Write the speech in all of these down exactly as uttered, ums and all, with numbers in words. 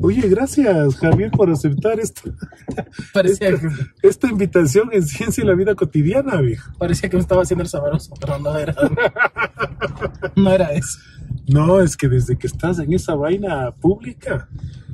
Oye, gracias, Javier, por aceptar esta, Parecía esta, que, esta invitación en Ciencia y la Vida Cotidiana, viejo. parecía que me estaba haciendo el sabroso, pero no era. No era eso. No, es que desde que estás en esa vaina pública,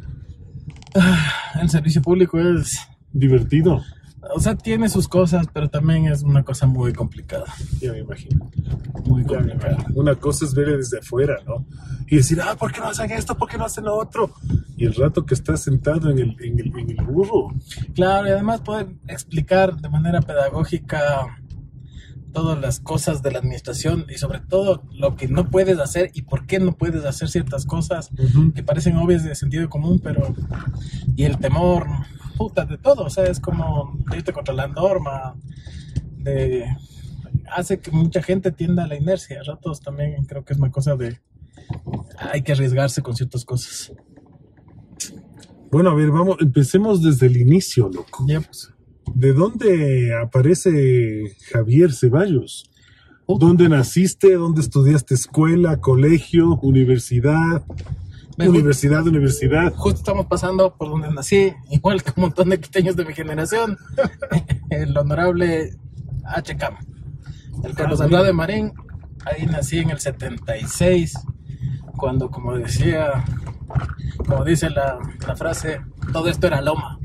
El servicio público es... divertido, O sea, tiene sus cosas, pero también es una cosa muy complicada. ya me imagino. Muy Ya me complicada. imagino. Una cosa es ver desde afuera, ¿no? Y decir, ah, ¿por qué no hacen esto? ¿Por qué no hacen lo otro? Y el rato que estás sentado en el, en el, en el burro, Claro, y además poder explicar de manera pedagógica todas las cosas de la administración y sobre todo lo que no puedes hacer y por qué no puedes hacer ciertas cosas uh-huh. que parecen obvias de sentido común, pero... Y el temor, puta, de todo, o sea, es como de irte contra la norma, de... hace que mucha gente tienda a la inercia. A ratos también creo que es una cosa de... hay que arriesgarse con ciertas cosas. Bueno, a ver, vamos, empecemos desde el inicio, loco. Ya, pues. ¿De dónde aparece Javier Ceballos? Uh. ¿Dónde naciste? ¿Dónde estudiaste escuela, colegio, universidad? Me Universidad, justo, universidad. Justo estamos pasando por donde nací, igual que un montón de quiteños de mi generación. El honorable H. Cam, el Carlos Andrade Marín. Ahí nací en el setenta y seis, cuando, como decía, como dice la, la frase, todo esto era loma.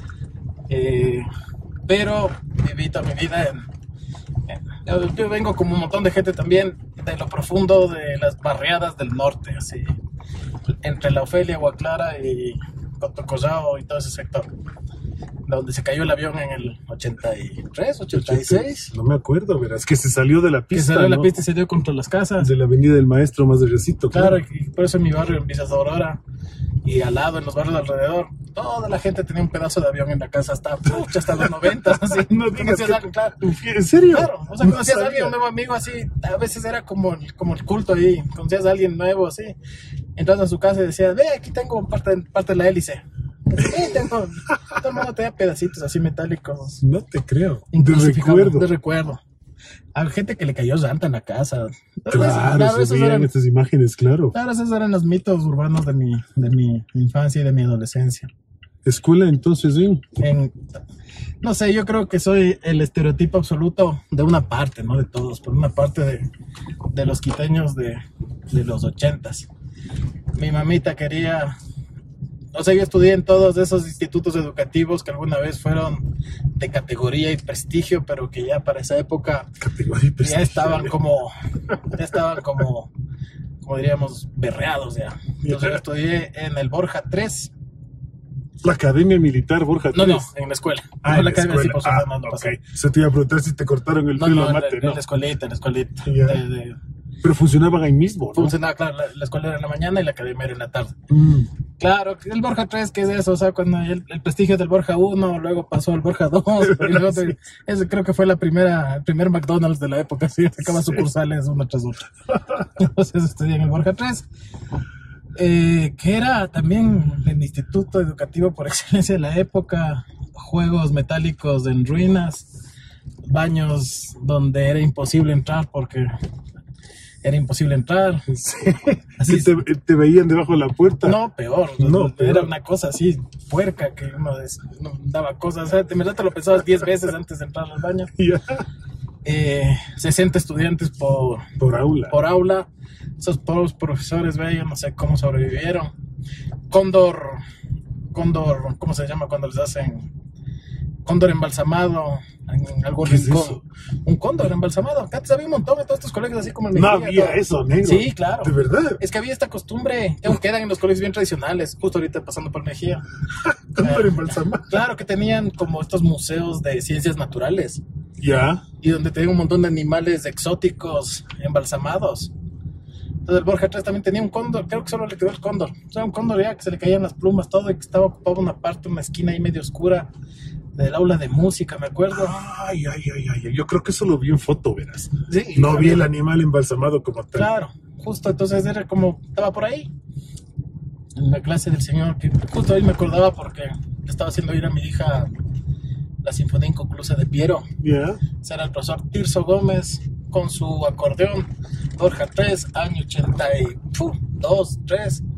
Eh, pero viví toda mi vida en, en yo, yo vengo como un montón de gente también de lo profundo de las barriadas del norte, así, entre La Ofelia, Guaclara y Cotocollao y todo ese sector, donde se cayó el avión en el ochenta y tres, ochenta y seis. No me acuerdo, verás, que se salió de la pista. Que salió de la ¿no? pista y se dio contra las casas. De la avenida del Maestro más de Recito. Claro, claro, y por eso en mi barrio, en Villas de Aurora, y al lado, en los barrios alrededor, toda la gente tenía un pedazo de avión en la casa hasta, pucha, hasta los noventa, así. No digas que... algo, claro. ¿En serio? Claro, o sea, conocías a alguien, un nuevo amigo, así, a veces era como, el- como el culto ahí, conocías a alguien nuevo, así, entras a su casa y decías, ve, aquí tengo parte, parte de la hélice. Sí, tengo, todo el mundo tenía pedacitos así metálicos. No te creo. De Inclasificados, recuerdo. De recuerdo. Hay gente que le cayó llanta en la casa. Claro, Claro, se esos veían eran, estas imágenes, claro. claro, esos eran los mitos urbanos de mi, de mi infancia y de mi adolescencia. Escuela, entonces, ¿sí? En, no sé, yo creo que soy el estereotipo absoluto de una parte, no de todos, por una parte de, de los quiteños de, de los ochentas. Mi mamita quería... O sea, yo estudié en todos esos institutos educativos que alguna vez fueron de categoría y prestigio, pero que ya para esa época Categoría y ya prestigio. estaban como, ya estaban como, como diríamos, berreados ya. Entonces yo estudié en el Borja tres. La Academia Militar Borja No, no, tres. en la escuela. Ah, No, en la la academia sí, escuela. por Ah, supuesto, no, no pasó. ok. Se te iba a preguntar si te cortaron el No, pelo no, a en, mate, en ¿no? la escuelita, en la escuelita. Ya. De- de- Pero funcionaban ahí mismo, ¿no? funcionaba, claro, la, la escuela era en la mañana y la academia era en la tarde. Mm. Claro, el Borja tres, ¿qué es eso? O sea, cuando el, el prestigio del Borja uno, luego pasó al Borja dos, y luego Sí. te- ese creo que fue la primera, el primer McDonald's de la época, sí, sacaba Sí. sucursales una tras otra. Entonces estudié en el Borja tres, eh, que era también el instituto educativo por excelencia de la época, juegos metálicos en ruinas, baños donde era imposible entrar porque era imposible entrar. Sí. Así Que te, te veían debajo de la puerta. No, peor. No, era peor. una cosa así, puerca, que uno des- no, daba cosas. O sea, de verdad te lo pensabas diez veces antes de entrar al baño. Ya. Eh, sesenta estudiantes por, Por aula. por aula. Esos pobres profesores, ve, yo no sé cómo sobrevivieron. Cóndor, cóndor, ¿cómo se llama cuando les hacen? Cóndor embalsamado en algún ¿Qué es rincón. eso? Un cóndor embalsamado. Antes había un montón de todos estos colegios así como el No Mejía, había todo. eso, negro. Sí, claro. De verdad. Es que había esta costumbre, que aún quedan en los colegios bien tradicionales, justo ahorita pasando por Mejía. Cóndor embalsamado. Claro, que tenían como estos museos de ciencias naturales Ya. y donde tenían un montón de animales exóticos embalsamados. Entonces el Borja tres también tenía un cóndor, creo que solo le quedó el cóndor. O sea, un cóndor ya que se le caían las plumas, todo, y que estaba ocupado una parte, una esquina ahí medio oscura del aula de música, me acuerdo. Ay, ay, ay, ay. Yo creo que eso lo vi en foto, verás. Sí, No vi el animal embalsamado como tal. Claro, justo entonces era como, estaba por ahí, en la clase del señor, que justo ahí me acordaba porque le estaba haciendo ir a mi hija la Sinfonía Inconclusa de Piero. Ya. Ese era el profesor Tirso Gómez con su acordeón, Borja tres, año ochenta y dos, tres,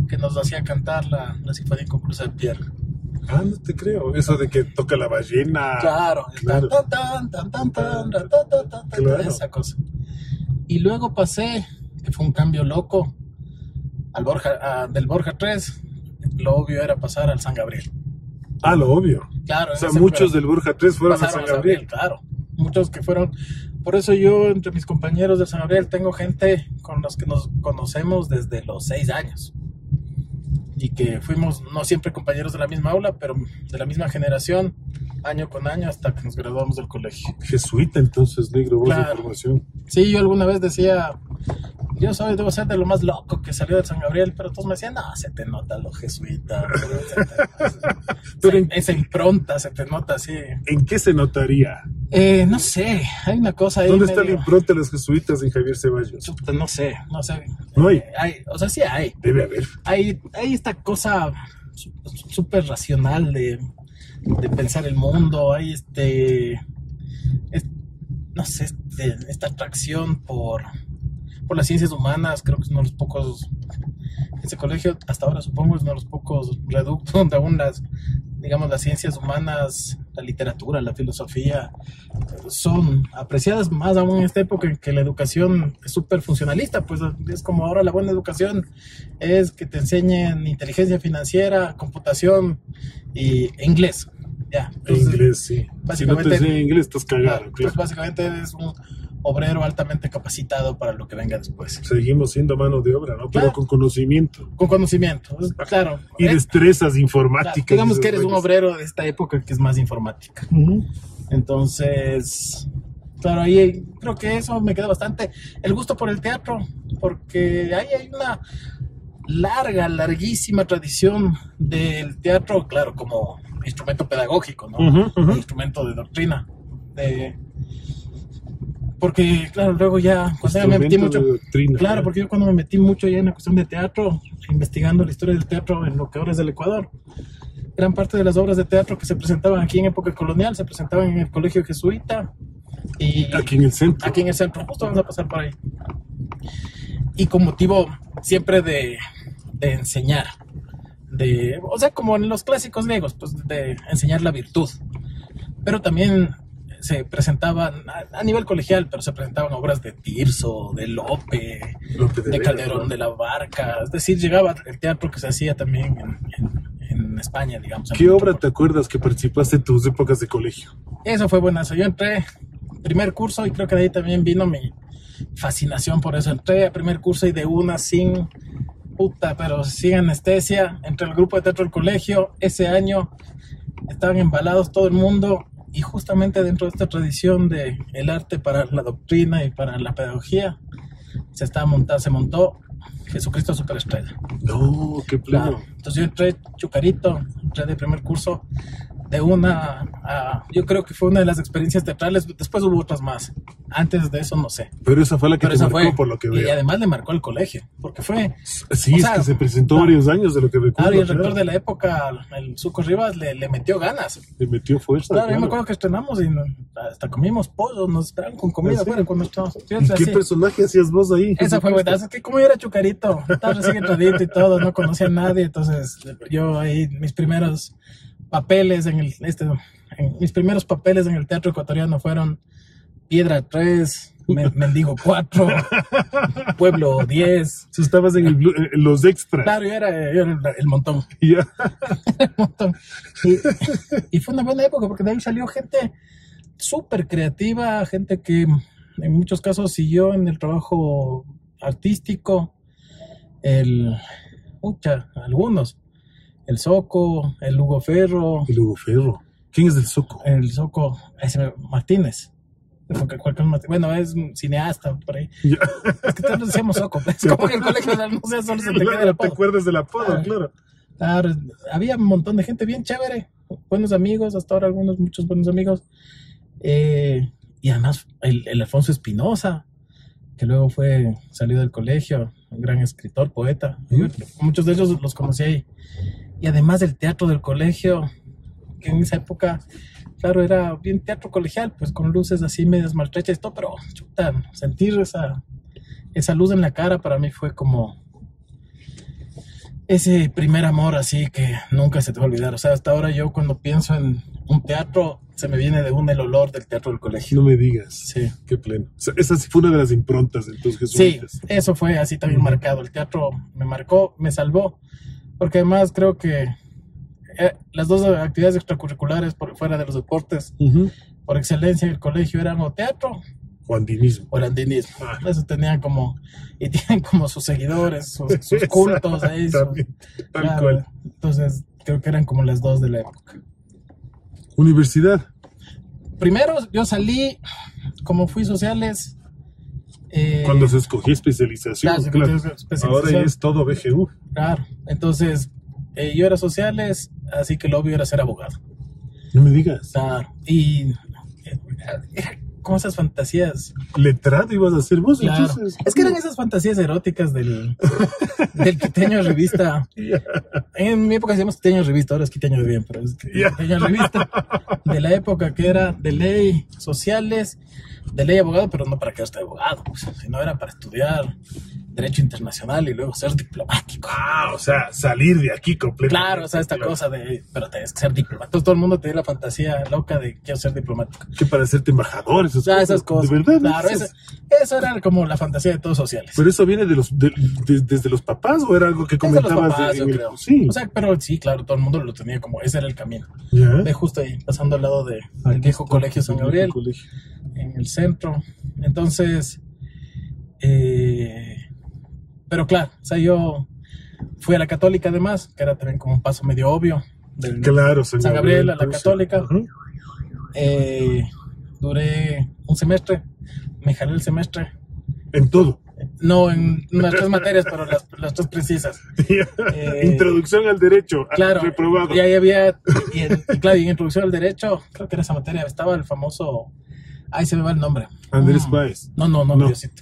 que nos hacía cantar la, la Sinfonía Inconclusa de Pierre. Ah, no te creo. Eso de que toca la ballena. Claro, Claro. tan, tan, tan, tan, tan, tan, tan, tan, tan, Claro. esa cosa. Y luego pasé, que fue un cambio loco, al Borja, a- del Borja tres. Lo obvio era pasar al San Gabriel. Ah, lo obvio. Claro, O en sea, ese muchos lugar del Borja tres fueron a pasaron San al Gabriel. claro. Muchos que fueron. Por eso yo, entre mis compañeros del San Gabriel, tengo gente con los que nos conocemos desde los seis años. Y que fuimos, no siempre compañeros de la misma aula, pero de la misma generación, año con año, hasta que nos graduamos del colegio. Jesuita, entonces, negro, vos Claro. de formación. Sí, yo alguna vez decía, yo soy, debo ser de lo más loco que salió del San Gabriel, pero todos me decían, no, se te nota lo jesuita. Pero Esa- en- esa impronta se te nota así. ¿En qué se notaría? Eh, no sé, hay una cosa ahí. ¿Dónde está la medio- impronta de los jesuitas en Javier Ceballos? Chuta, no sé, no sé. No hay. Eh, hay, o sea, sí hay. Debe haber. Hay, hay esta cosa su- súper racional de, de pensar el mundo. Hay este, es- no sé, este- esta atracción por, por las ciencias humanas. Creo que es uno de los pocos, ese colegio hasta ahora supongo es uno de los pocos reductos donde aún las, digamos, las ciencias humanas, la literatura, la filosofía, son apreciadas más aún en esta época en que la educación es súper funcionalista. Pues es como ahora la buena educación es que te enseñen inteligencia financiera, computación y inglés. Ya, En entonces, inglés, sí. Si no básicamente- te enseñan inglés, estás cagado, claro, claro. pues básicamente eres un obrero altamente capacitado para lo que venga después. Seguimos siendo mano de obra, ¿no? Pero Claro. con conocimiento. Con conocimiento, es- claro. Y eh, destrezas claro, informáticas. digamos esas que eres un vainas. obrero de esta época que es más informática. Ujú. Entonces, claro, ahí creo que eso me queda bastante. El gusto por el teatro, porque ahí hay una larga, larguísima tradición del teatro, claro, como instrumento pedagógico, ¿no? Ujú, ujú. Instrumento de doctrina. De... Porque, claro, luego ya, cuando ya me metí Instrumento mucho. de doctrina. Claro, porque yo cuando me metí mucho ya en la cuestión de teatro, investigando la historia del teatro en lo que ahora es el Ecuador, gran parte de las obras de teatro que se presentaban aquí en época colonial se presentaban en el colegio jesuita y Aquí en el centro. aquí en el centro, justo vamos a pasar por ahí. Y con motivo siempre de, de enseñar, de, o sea, como en los clásicos griegos, pues de enseñar la virtud. Pero también se presentaban a, a nivel colegial, pero se presentaban obras de Tirso, de Lope, Lope de de Vega, Calderón ¿no? de la Barca. Es decir, llegaba el teatro que se hacía también en, en, en España, digamos. en ¿Qué el obra metrópoli. te acuerdas que participaste en tus épocas de colegio? Eso fue buenazo. Yo entré primer curso y creo que de ahí también vino mi fascinación por eso. Entré a primer curso y de una sin puta, pero sin anestesia, entre el grupo de teatro del colegio. Ese año estaban embalados todo el mundo y justamente dentro de esta tradición de el arte para la doctrina y para la pedagogía se estaba montando, se montó Jesucristo Superestrella. No, qué pleno. Claro. Entonces yo entré chucarito, entré de primer curso de una a, yo creo que fue una de las experiencias teatrales, después hubo otras más, antes de eso no sé, Pero esa fue la que pero te esa marcó, fue, por lo que y veo. además le marcó el colegio, porque fue, Sí, o es sea, que se presentó claro. varios años de lo que recuerdo. claro, y el claro. rector de la época, el Suco Rivas, le, le metió ganas. Le metió fuerza. Claro, yo me claro. acuerdo que estrenamos y no- hasta comimos pollo, nos esperaron con comida ¿Ah, sí? afuera cuando estábamos ¿Y estudiantes, qué así. personaje hacías vos ahí? Esa fue buena, es que como yo era chucarito, estaba recién entradito y todo, no conocía a nadie, entonces yo ahí mis primeros papeles en el este en, mis primeros papeles en el teatro ecuatoriano fueron Piedra tres, Men- Mendigo cuatro, Pueblo diez. Tú estabas en, el blu- en los extras. Claro, yo era, yo era el, el montón, Ya. el montón. Y, y fue una buena época porque de ahí salió gente súper creativa, gente que en muchos casos siguió en el trabajo artístico, el, mucha, algunos, el Soco, el Hugo Ferro, El Hugo Ferro. ¿Quién es del Soco? el Soco, ese Martínez. Porque cualquier Martínez- Bueno, es un cineasta por ahí. Ya. Es que todos decíamos Soco. Es como que en el colegio no sé, solo se te queda el ¿Te apodo. acuerdas del apodo? Claro. Claro. Claro, había un montón de gente bien chévere, buenos amigos, hasta ahora algunos, muchos buenos amigos. Eh, y además el, el Alfonso Espinosa, que luego fue salido del colegio, un gran escritor, poeta. Yo, muchos de ellos los conocí ahí. Y además del teatro del colegio, que en esa época, claro, era bien teatro colegial, pues con luces así medias maltrechas y todo, pero chuta, sentir esa, esa luz en la cara para mí fue como... ese primer amor así que nunca se te va a olvidar. O sea, hasta ahora yo cuando pienso en un teatro, se me viene de un el olor del teatro del colegio. No me digas. Sí. Qué pleno. O sea, esa sí fue una de las improntas de tus Sí, jesuitas. eso fue así también Ujú. marcado. El teatro me marcó, me salvó, porque además creo que eh, las dos actividades extracurriculares por fuera de los deportes, Ujú. por excelencia en el colegio, eran o teatro Juandinismo. o el andinismo. Ah. Eso tenían como, y tienen como sus seguidores, sus, sus cultos ahí. sus- También, tal claro. cual. Entonces, creo que eran como las dos de la época. Universidad. Primero, yo salí, como fui sociales. eh, Cuando se escogió especialización. claro, se claro. escogió especialización. Ahora ya es todo B G U. Claro, entonces eh, yo era sociales, así que lo obvio era ser abogado. No me digas. Claro, y eh, era como esas fantasías. Letrado ibas a ser vos, Claro, entonces. es que eran esas fantasías eróticas del, del quiteño revista. Ya. En mi época decíamos quiteño revista, ahora es quiteño de bien, pero es Ya. quiteño revista de la época que era de ley sociales, de ley abogado, pero no para quedarte de abogado, pues, sino era para estudiar derecho internacional y luego ser diplomático. Ah, o sea, salir de aquí completamente. Claro, o sea, esta Claro. cosa de, pero tienes que ser diplomático. Entonces, todo el mundo tiene la fantasía loca de quiero ser diplomático. Que para hacerte embajador, esas O sea, cosas. esas cosas. De verdad. Claro, Esas- eso, eso era como la fantasía de todos sociales. ¿Pero eso viene de los de- de- desde los papás o era algo que Es de los comentabas? papás, de- yo en el- creo. Sí. O sea, pero sí, claro, todo el mundo lo tenía como, ese era el camino. ya. De justo ahí, pasando al lado de- del viejo colegio San Gabriel, Colegio. en el centro. Entonces, eh, pero claro, o sea, yo fui a la católica además, que era también como un paso medio obvio. Del, Claro, San, San Gabriel, a la entonces. católica. Ajá. Eh, duré un semestre, me jalé el semestre. En todo. No en unas tres materias, pero las, las tres precisas. Eh, Introducción al derecho. ah, Claro, Reprobado. y ahí había, y en, y claro, y en introducción al derecho, creo que era esa materia, estaba el famoso, ahí se me va el nombre. Andrés Mm. Páez. No, no, no, No. Diosito.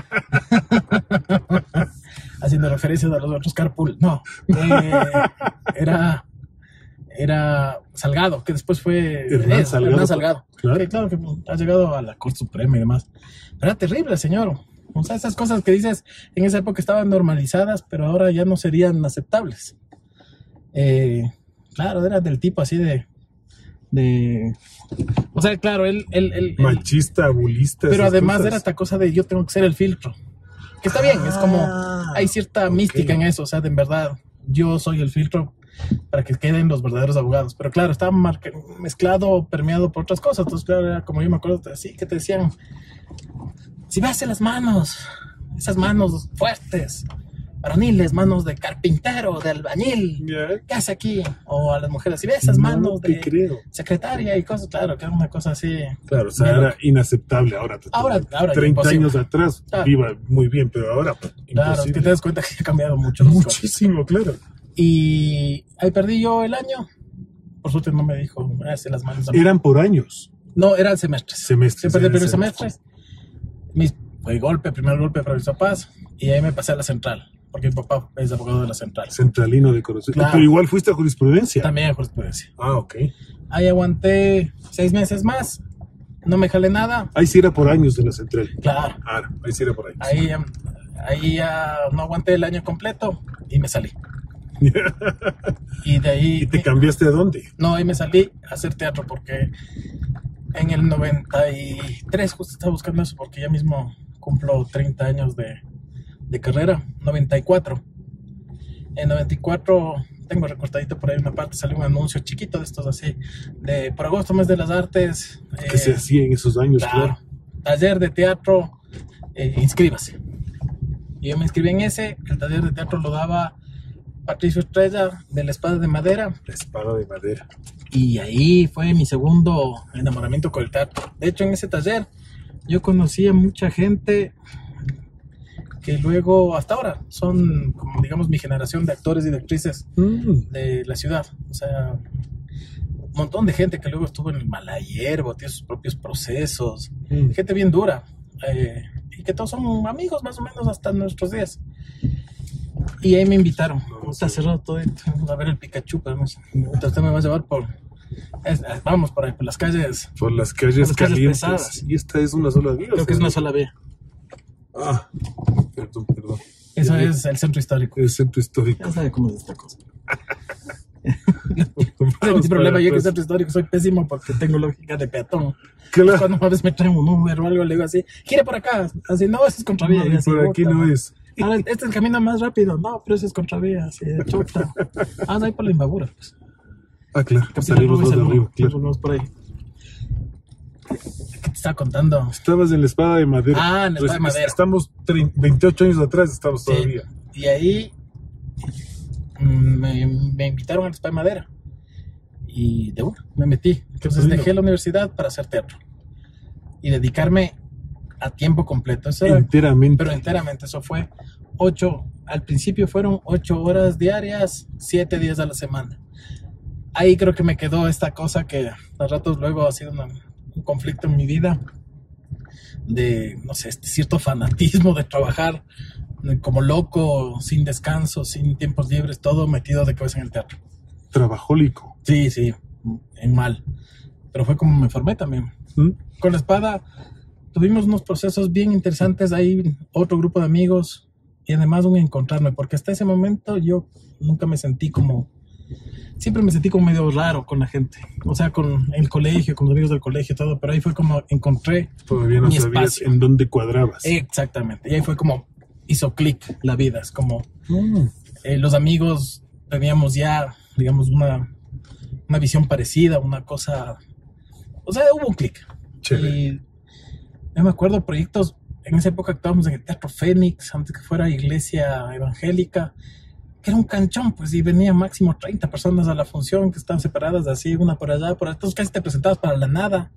Haciendo referencias a los otros carpool. No, eh, era, era Salgado, que después fue Hernán es, Salgado. Hernán Salgado. Claro. Que, claro que ha llegado a la Corte Suprema y demás. Pero era terrible, señor. O sea, esas cosas que dices en esa época estaban normalizadas, pero ahora ya no serían aceptables. Eh, claro, era del tipo así de... de o sea, claro, él... él, él- él- Machista, abulista. pero esas además cosas. era esta cosa de yo tengo que ser el filtro. Que está bien, es como... Ah, Hay cierta ok. mística en eso, o sea, de en verdad, yo soy el filtro para que queden los verdaderos abogados. Pero claro, estaba marca- mezclado, permeado por otras cosas. Entonces, claro, era como yo me acuerdo así, que te decían, si ves las manos, esas manos fuertes, varoniles, manos de carpintero, de albañil, Ya. ¿qué hace aquí? O a las mujeres, si ves esas No manos te de creo. secretaria y cosas, claro, que era una cosa así. Claro, o sea, Bien era loca. inaceptable ahora. Ahora- ahora ya treinta imposible. años atrás Claro. iba muy bien, pero ahora pues, Claro, es imposible. que te das cuenta que ha cambiado mucho las cosas. Muchísimo, claro. Y ahí perdí yo el año. Por suerte no me dijo, hace las manos. Eran por años. No, eran semestres. Semestres, Se perdí el eran primer semestres. semestre. Mis, fue golpe, primer golpe para mis papás. Y ahí me pasé a la central. Porque mi papá es abogado de la central. Centralino de corazón. Claro. Pero igual fuiste a jurisprudencia. También en jurisprudencia. Ah, ok. Ahí aguanté seis meses más. No me jalé nada. Ahí sí era por años de la central. Claro. Ah, ahí sí era por años. Ahí, em, ahí ya no aguanté el año completo y me salí. Y de ahí... ¿Y te cambiaste a dónde? No, ahí me salí a hacer teatro porque en el noventa y tres justo estaba buscando eso porque ya mismo cumplo treinta años de, de carrera, noventa y cuatro. En noventa y cuatro tengo recortadito por ahí una parte, salió un anuncio chiquito de estos así, de por agosto, mes de las artes. ¿Qué eh, se hacía en esos años? claro, Claro. taller de teatro, eh, inscríbase. Y yo me inscribí en ese, el taller de teatro lo daba Patricio Estrella de La Espada de Madera. La espada de madera. Y ahí fue mi segundo enamoramiento con el teatro. De hecho, en ese taller yo conocí a mucha gente que luego, hasta ahora, son, como digamos, mi generación de actores y de actrices Mm. de la ciudad. O sea, un montón de gente que luego estuvo en el Malayerbo, tiene sus propios procesos. Mm. Gente bien dura. eh, y que todos son amigos más o menos hasta nuestros días. Y ahí me invitaron. No, Está sí. cerrado todo esto. Vamos a ver el Pikachu, pero no sé. Entonces usted me va a llevar por... es- vamos por ahí, por las calles. Por las calles Por las calles calientes. pesadas. Y esta es una sola vía. o Creo que sea, es una sola vía. Ah, perdón, perdón. Eso Ya, es el centro histórico. el centro histórico. Ya sabe cómo es esta cosa. Vamos Mi problema para yo que atrás. centro histórico soy pésimo porque tengo lógica de peatón. Claro. Cuando a veces me traen un Uber o algo, le digo así, gire por acá. Así, no, ese es contravía. No, Y así, por aquí puta, no man. es. Ahora, este es el camino más rápido. No, pero ese es contravía. Así, chuta. Ah, no, ahí por la Imbabura. Pues. Ah, claro. Capitán Salimos Rubio dos de Salmón, arriba, claro. nos vamos por ahí. ¿Qué te estaba contando? Estabas en la espada de madera. Ah, en la espada de Pues, madera. Estamos trein- veintiocho años atrás, estamos Sí. todavía. Y ahí mm, me, me invitaron a la espada de madera. Y de una, me metí. Entonces lindo. dejé la universidad para hacer teatro. Y dedicarme a tiempo completo. Eso era, Enteramente. pero enteramente, eso fue ocho, al principio fueron ocho horas diarias, siete días a la semana. Ahí creo que me quedó esta cosa que a ratos luego ha sido una- un conflicto en mi vida de, no sé, este cierto fanatismo de trabajar eh, como loco, sin descanso, sin tiempos libres, todo metido de cabeza en el teatro. Trabajólico. Sí, sí, en mal. Pero fue como me formé también. ¿Mm? Con la espada tuvimos unos procesos bien interesantes ahí, otro grupo de amigos y además un encontrarme, porque hasta ese momento yo nunca me sentí como, siempre me sentí como medio raro con la gente, o sea, con el colegio, con los amigos del colegio y todo, pero ahí fue como encontré Todavía no mi sabías espacio. en dónde cuadrabas. Exactamente, y ahí fue como hizo clic la vida, es como Mm. eh, los amigos teníamos ya, digamos, una, una visión parecida, una cosa, o sea, hubo un clic. Chévere. Y yo me acuerdo proyectos, en esa época actuábamos en el Teatro Fénix, antes que fuera iglesia evangélica, que era un canchón, pues, y venía máximo treinta personas a la función, que estaban separadas así, una por allá, por allá, entonces casi te presentabas para la nada.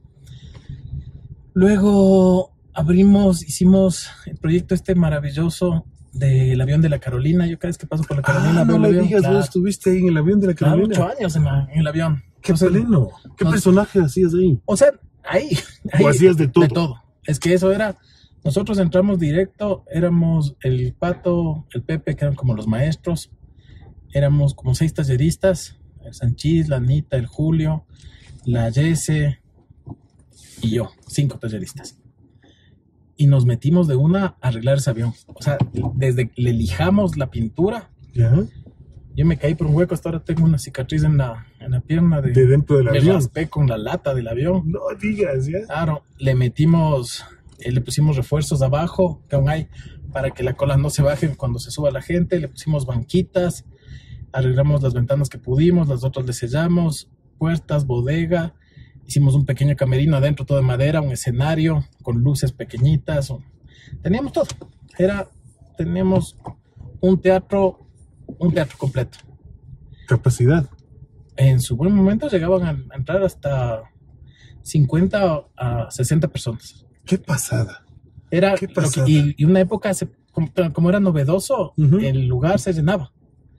Luego abrimos, hicimos el proyecto este maravilloso del avión de la Carolina. Yo cada vez que paso por la Carolina Ah, veo no el me avión. digas, Claro, vos estuviste ahí en el avión de la claro, Carolina. ocho años en, la- en el avión. Qué Entonces, pleno. ¿Qué nos- personaje hacías ahí? O sea, ahí, ahí. ¿O hacías de todo? De todo. Es que eso era. Nosotros entramos directo, éramos el Pato, el Pepe, que eran como los maestros. Éramos como seis talleristas: el Sanchís, la Anita, el Julio, la Yese y yo, cinco talleristas. Y nos metimos de una a arreglar ese avión. O sea, desde que le lijamos la pintura, ¿Ya? yo me caí por un hueco, hasta ahora tengo una cicatriz en la, en la pierna de, De dentro del me avión. raspé con la lata del avión. No digas, ¿ya? Claro, le metimos, eh, le pusimos refuerzos abajo, que aún hay, para que la cola no se baje cuando se suba la gente. Le pusimos banquitas, arreglamos las ventanas que pudimos, las otras le sellamos, puertas, bodega. Hicimos un pequeño camerino adentro, todo de madera, un escenario con luces pequeñitas. un- Teníamos todo. Era, teníamos un teatro, un teatro completo. Capacidad. En su buen momento llegaban a, a entrar hasta cincuenta a sesenta personas. Qué pasada. Era Qué lo pasada. que- y, y una época, se- como, como era novedoso, Ujú. el lugar se llenaba.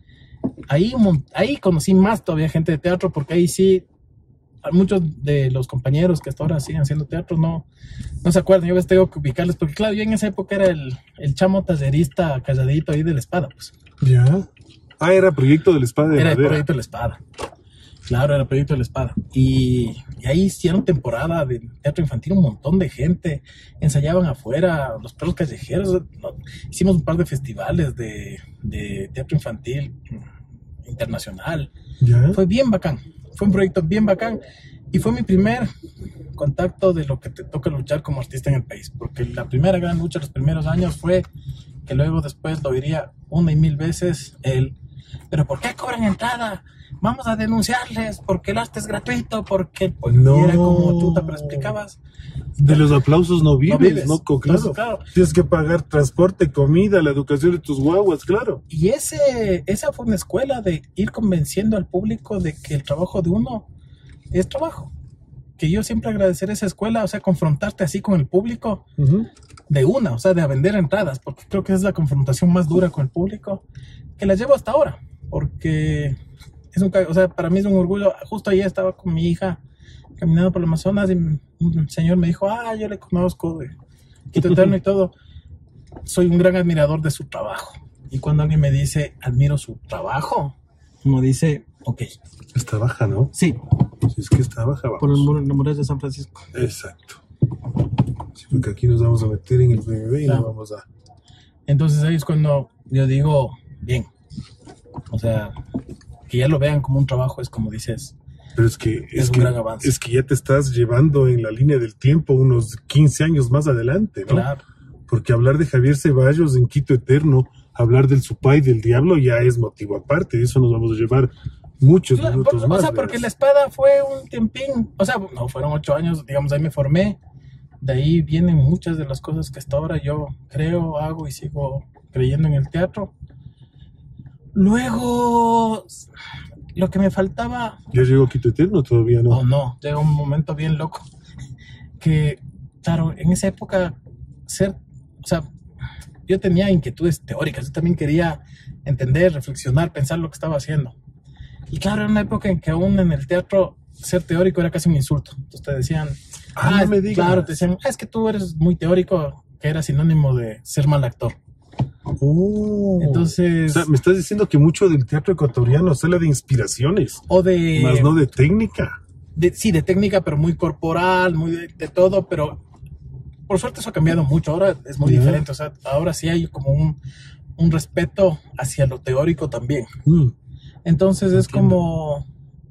Ahí, un mon- ahí conocí más todavía gente de teatro, porque ahí sí, a muchos de los compañeros que hasta ahora siguen haciendo teatro no, no se acuerdan. Yo a veces tengo que ubicarles, porque claro, yo en esa época era el, el chamo tallerista calladito ahí de la espada, pues. ¿Ya? Ah, era proyecto de la espada de Era el madera. proyecto de la espada. Claro, era el proyecto de la espada. Y, y ahí hicieron temporada de teatro infantil, un montón de gente. Ensayaban afuera, los perros callejeros. ¿No? Hicimos un par de festivales de, de teatro infantil mm, internacional. ¿Ya? Fue bien bacán. Fue un proyecto bien bacán. Y fue mi primer contacto de lo que te toca luchar como artista en el país. Porque la primera gran lucha los primeros años fue que luego después lo diría una y mil veces el, pero ¿por qué cobran entrada? Vamos a denunciarles porque el arte es gratuito, porque pues, No. y era como chuta, pero explicabas. De los aplausos no vives, No vives. ¿no? Co- Claro. Entonces, claro. Tienes que pagar transporte, comida, la educación de tus guaguas, claro. Y ese, esa fue una escuela de ir convenciendo al público de que el trabajo de uno es trabajo. Que yo siempre agradecer esa escuela, o sea, confrontarte así con el público Ujú. de una, o sea, de a vender entradas, porque creo que es la confrontación más dura con el público que la llevo hasta ahora, porque es un, ca- o sea, para mí es un orgullo. Justo ayer estaba con mi hija caminando por el Amazonas y un señor me dijo, ah, yo le conozco de Quito Eterno y todo. Soy un gran admirador de su trabajo. Y cuando alguien me dice, admiro su trabajo, uno dice, ok, Está baja, ¿no? sí, Si es que está baja, vamos. por el muro, la muralla de San Francisco. Exacto. Sí, porque aquí nos vamos a meter en el B B B y Claro. no vamos a... Entonces ahí es cuando yo digo, bien, o sea, que ya lo vean como un trabajo es como dices, Pero es que, es es un que, gran avance. es que ya te estás llevando en la línea del tiempo unos quince años más adelante, ¿no? Claro. Porque hablar de Javier Ceballos en Quito Eterno, hablar del Supay del Diablo ya es motivo aparte. De eso nos vamos a llevar muchos Claro, minutos por- más. o sea, porque verás. la espada fue un tiempín, o sea, no, fueron ocho años, digamos, ahí me formé, de ahí vienen muchas de las cosas que hasta ahora yo creo, hago y sigo creyendo en el teatro. Luego, lo que me faltaba, ¿Ya llegó Quito Eterno? Todavía no. oh no, llega un momento bien loco, que, claro, en esa época, ser, o sea, yo tenía inquietudes teóricas, yo también quería entender, reflexionar, pensar lo que estaba haciendo. Y claro, era una época en que aún en el teatro ser teórico era casi un insulto. Entonces te decían, Ah, no es- me digas. claro, te decían, "Ah, es que tú eres muy teórico", que era sinónimo de ser mal actor. Oh. Entonces, O sea, me estás diciendo que mucho del teatro ecuatoriano sale de inspiraciones, o de, más no de técnica. de- sí, de técnica, pero muy corporal, muy de, de todo, pero por suerte eso ha cambiado mucho. Ahora es muy Ya. diferente. O sea, ahora sí hay como un, un respeto hacia lo teórico también. Mm. Entonces es Entiendo. como,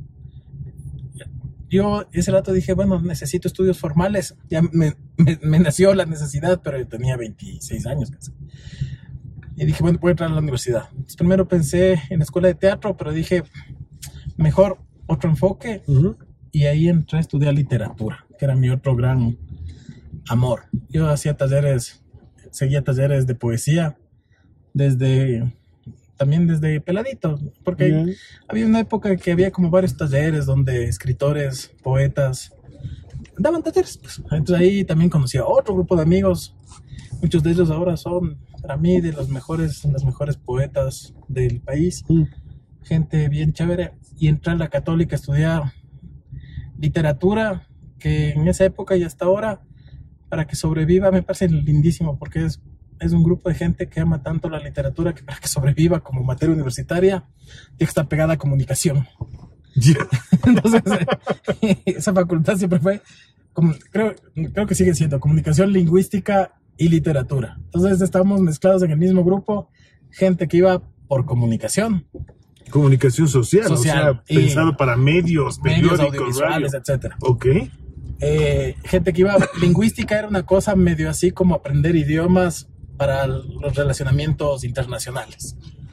yo ese rato dije, bueno, necesito estudios formales. Ya me, me- me nació la necesidad, pero yo tenía veintiséis años casi. Y dije, bueno, voy a entrar a la universidad. Entonces, primero pensé en la escuela de teatro, pero dije, mejor otro enfoque. Ujú. Y ahí entré a estudiar literatura, que era mi otro gran amor. Yo hacía talleres, seguía talleres de poesía desde, también desde peladito, porque Ya. había una época que había como varios talleres donde escritores, poetas, daban talleres. Pues. Entonces ahí también conocí a otro grupo de amigos. Muchos de ellos ahora son, para mí, de los mejores, los mejores poetas del país. Mm. Gente bien chévere. Y entré a la Católica a estudiar literatura, que en esa época y hasta ahora, para que sobreviva, me parece lindísimo, porque es, es un grupo de gente que ama tanto la literatura que para que sobreviva como materia universitaria, tiene que estar pegada a comunicación. Ya. Entonces, esa facultad siempre fue, como, creo, creo que sigue siendo comunicación lingüística y literatura. Entonces estábamos mezclados en el mismo grupo, gente que iba por comunicación, Comunicación social, Social, o sea, y pensado para medios, medios periódicos, audiovisuales, radio. etcétera. Ok. Eh, gente que iba, lingüística era una cosa medio así como aprender idiomas para los relacionamientos internacionales.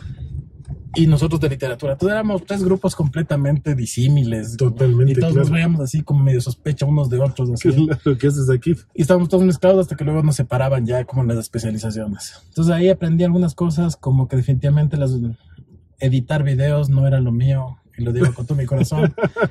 Y nosotros de literatura. Entonces éramos tres grupos completamente disímiles. Totalmente, Y todos claro. nos veíamos así como medio sospecha unos de otros. Así. ¿Qué es lo que haces aquí? Y estábamos todos mezclados hasta que luego nos separaban ya como en las especializaciones. Entonces ahí aprendí algunas cosas como que definitivamente las editar videos no era lo mío, y lo digo con todo mi corazón.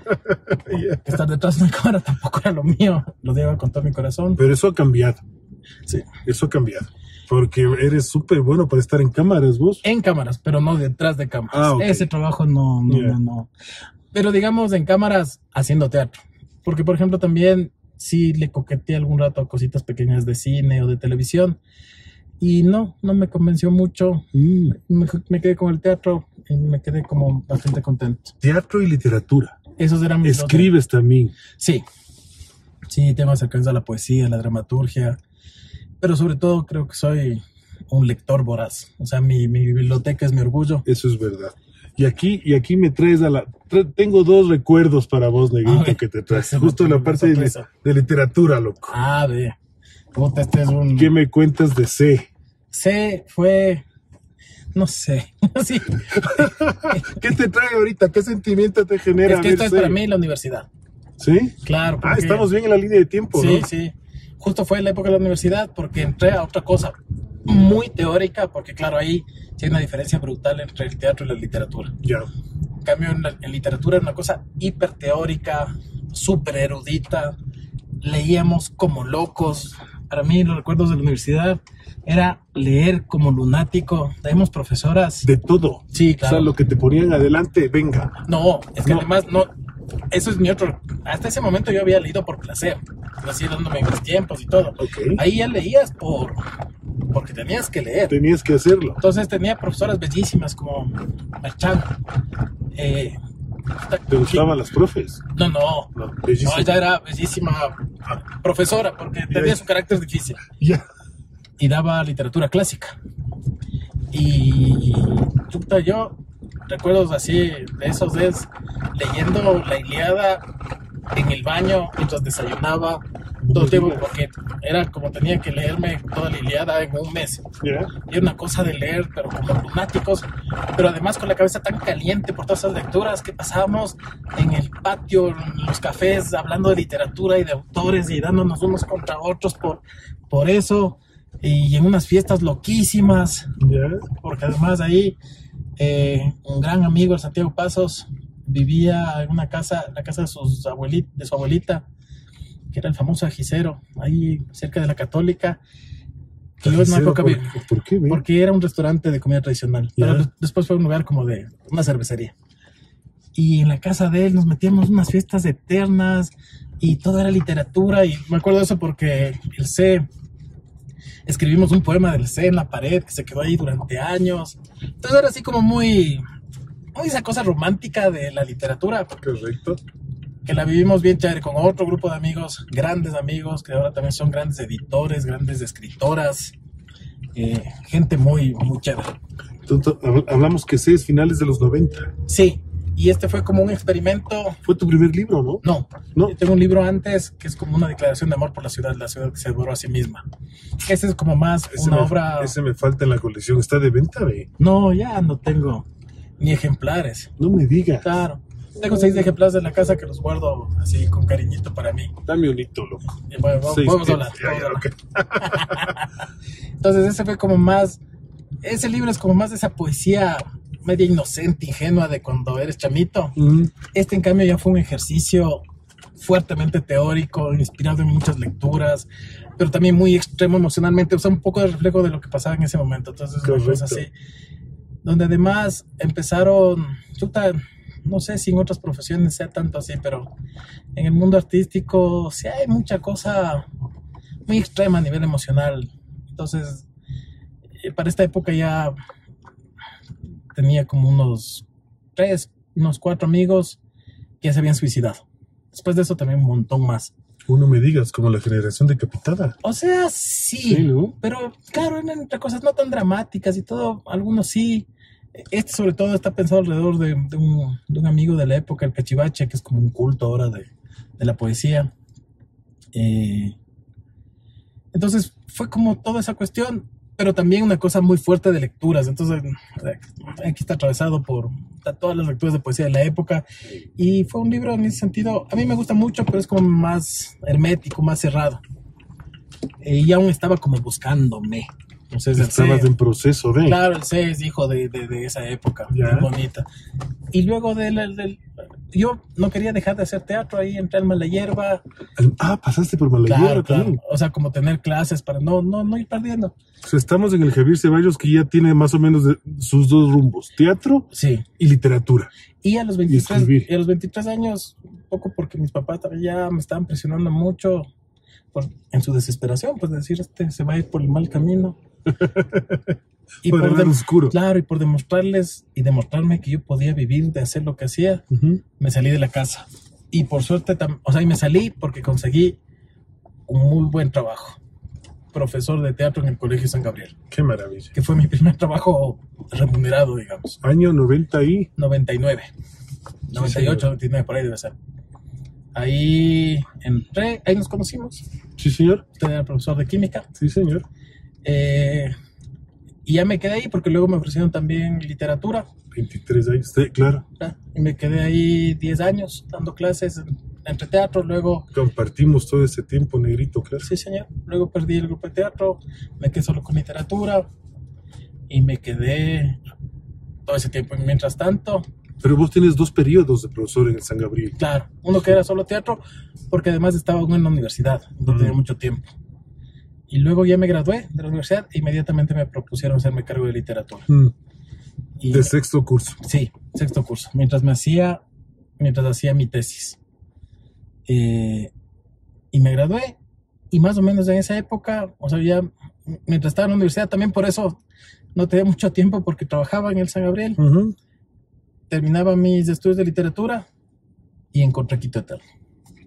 Estar detrás de una cámara tampoco era lo mío, lo digo con todo mi corazón. Pero eso ha cambiado, Sí. eso ha cambiado. Porque eres súper bueno para estar en cámaras, vos. En cámaras, pero no detrás de cámaras. Ah, ok. Ese trabajo no, no, Yeah. no, no. Pero digamos en cámaras haciendo teatro. Porque por ejemplo también sí le coqueteé algún rato a cositas pequeñas de cine o de televisión. Y no, no me convenció mucho. Mm. Me, me quedé con el teatro y me quedé como bastante contento. Teatro y literatura. Esos eran mis dos- Escribes también. Sí. Sí, temas cercanos a la poesía, a la dramaturgia. Pero sobre todo creo que soy un lector voraz. O sea, mi, mi biblioteca es mi orgullo. Eso es verdad. Y aquí, y aquí me traes a la... tra- tengo dos recuerdos para vos, A negrito, ver, que te traes. esa Justo en la una parte de, sorpresa. de literatura, loco. Ah, ve. Puta, este es un... ¿Qué me cuentas de C? C fue... No sé. Sí. ¿Qué te trae ahorita? ¿Qué sentimiento te genera? Es que ver esto es C? para mí la universidad. ¿Sí? Claro. Ah, porque- estamos bien en la línea de tiempo, Sí, ¿no? sí. Justo fue en la época de la universidad porque entré a otra cosa muy teórica, porque claro, ahí sí hay una diferencia brutal entre el teatro y la literatura. Ya. En cambio, en, la, en literatura era una cosa hiper teórica, súper erudita. Leíamos como locos. Para mí, los recuerdos de la universidad era leer como lunático. Tenemos profesoras. De todo. Sí, O sea, claro. lo que te ponían adelante, venga. No, es que No. además no. Eso es mi otro. Hasta ese momento yo había leído por placer, así dándome mis tiempos y todo. Ok. Ahí ya leías por porque tenías que leer. Tenías que hacerlo. Entonces tenía profesoras bellísimas como Marchán. Eh, ¿Te gustaban las profes? no, no. No, No, bellísimo. ella era bellísima profesora porque tenía Ya. su carácter difícil Ya. y daba literatura clásica. Y chuta, yo recuerdos así de esos es leyendo la Ilíada en el baño mientras desayunaba todo el tiempo, porque era como tenía que leerme toda la Ilíada en un mes. Yeah. Y era una cosa de leer, pero como lunáticos, pero además con la cabeza tan caliente por todas esas lecturas que pasábamos en el patio, en los cafés, hablando de literatura y de autores y dándonos unos contra otros por, por eso, y en unas fiestas loquísimas, Yeah. porque además ahí eh, un gran amigo, el Santiago Pasos, vivía en una casa, la casa de, sus abuelit, de su abuelita, que era el famoso Ajicero, ahí cerca de la Católica. Que luego en una época vi- ¿Por, ¿Por qué? ve? porque era un restaurante de comida tradicional, Ya. pero des- después fue un lugar como de una cervecería. Y en la casa de él nos metíamos unas fiestas eternas y todo era literatura. Y me acuerdo de eso porque el C, escribimos un poema del C en la pared que se quedó ahí durante años. Entonces era así como muy, muy esa cosa romántica de la literatura, Correcto. que la vivimos bien chévere con otro grupo de amigos, grandes amigos, que ahora también son grandes editores, grandes escritoras, eh, gente muy, muy chévere. Entonces, hab- hablamos que seis finales de los noventa. Sí, y este fue como un experimento. Fue tu primer libro, ¿no? No, No. yo tengo un libro antes que es como una declaración de amor por la ciudad, la ciudad que se devoró a sí misma. Ese es como más Ese una me, obra. ese me falta en la colección. ¿Está de venta, ve? No, ya no tengo ni ejemplares. No me digas. Claro, tengo seis ejemplares en la casa que los guardo así con cariñito para mí. Dame un hito, loco. Y bueno, vamos, Seis vamos a tips. hablar. Ya, vamos a ya, hablar. ok. Entonces ese fue como más, ese libro es como más de esa poesía media inocente, ingenua de cuando eres chamito. Mm, Este en cambio ya fue un ejercicio fuertemente teórico, inspirado en muchas lecturas, pero también muy extremo emocionalmente, o sea, un poco de reflejo de lo que pasaba en ese momento. Entonces es una Correcto. cosa así, donde además empezaron, chuta, no sé si en otras profesiones sea tanto así, pero en el mundo artístico sí hay mucha cosa muy extrema a nivel emocional. Entonces, eh, para esta época ya tenía como unos tres, unos cuatro amigos que ya se habían suicidado. Después de eso también un montón más. Uno me digas, como la generación decapitada. O sea, sí, Sí, ¿no? pero claro, eran entre cosas no tan dramáticas y todo, algunos sí. Este sobre todo está pensado alrededor de, de, un, de un amigo de la época, el Cachivache, que es como un culto ahora de, de la poesía. Eh, entonces fue como toda esa cuestión, pero también una cosa muy fuerte de lecturas. Entonces aquí está atravesado por todas las lecturas de poesía de la época, y fue un libro en ese sentido, a mí me gusta mucho, pero es como más hermético, más cerrado. Eh, y aún estaba como buscándome. Entonces, el Estabas C, en proceso de... claro, el C es hijo de, de, de esa época, Ya. muy bonita. Y luego del, del- del- yo no quería dejar de hacer teatro, ahí entré al Mala Hierba. Ah, pasaste por Malayera Claro, claro. también. O sea, como tener clases para no, no, no ir perdiendo. O sea, estamos en el Javier Ceballos, que ya tiene más o menos de- sus dos rumbos, teatro Sí. y literatura. Y a los Y veintitrés, escribir. y a los veintitrés años, un poco porque mis papás también ya me estaban presionando mucho por, en su desesperación, pues decir, este se va a ir por el mal camino. Y Por el lado dem- oscuro. Claro, y por demostrarles y demostrarme que yo podía vivir de hacer lo que hacía, Ujú. me salí de la casa. Y por suerte, tam- o sea, y me salí porque conseguí un muy buen trabajo. Profesor de teatro en el Colegio San Gabriel, Qué maravilla. que fue mi primer trabajo remunerado, digamos. Año noventa y... noventa y nueve, noventa y ocho, noventa y nueve, por ahí debe ser. Ahí entré, ahí nos conocimos. Sí, señor. Usted era profesor de química. Sí, señor. Eh, y ya me quedé ahí porque luego me ofrecieron también literatura. veintitrés años. Sí, claro. ¿Ya? Y me quedé ahí diez años dando clases en- entre teatro. Luego, Compartimos todo ese tiempo, negrito, claro. sí, señor. Luego perdí el grupo de teatro. Me quedé solo con literatura. Y me quedé todo ese tiempo. Y mientras tanto, Pero vos tienes dos periodos de profesor en el San Gabriel. claro, uno que era solo teatro, porque además estaba aún en la universidad, no Mm. tenía mucho tiempo. Y luego ya me gradué de la universidad e inmediatamente me propusieron hacerme cargo de literatura. Mm, Y, De sexto curso. sí, sexto curso, mientras me hacía, mientras hacía mi tesis. Eh, y me gradué, y más o menos en esa época, o sea, ya mientras estaba en la universidad, también por eso no tenía mucho tiempo porque trabajaba en el San Gabriel, Ujú. terminaba mis estudios de literatura y encontré Quito Eterno.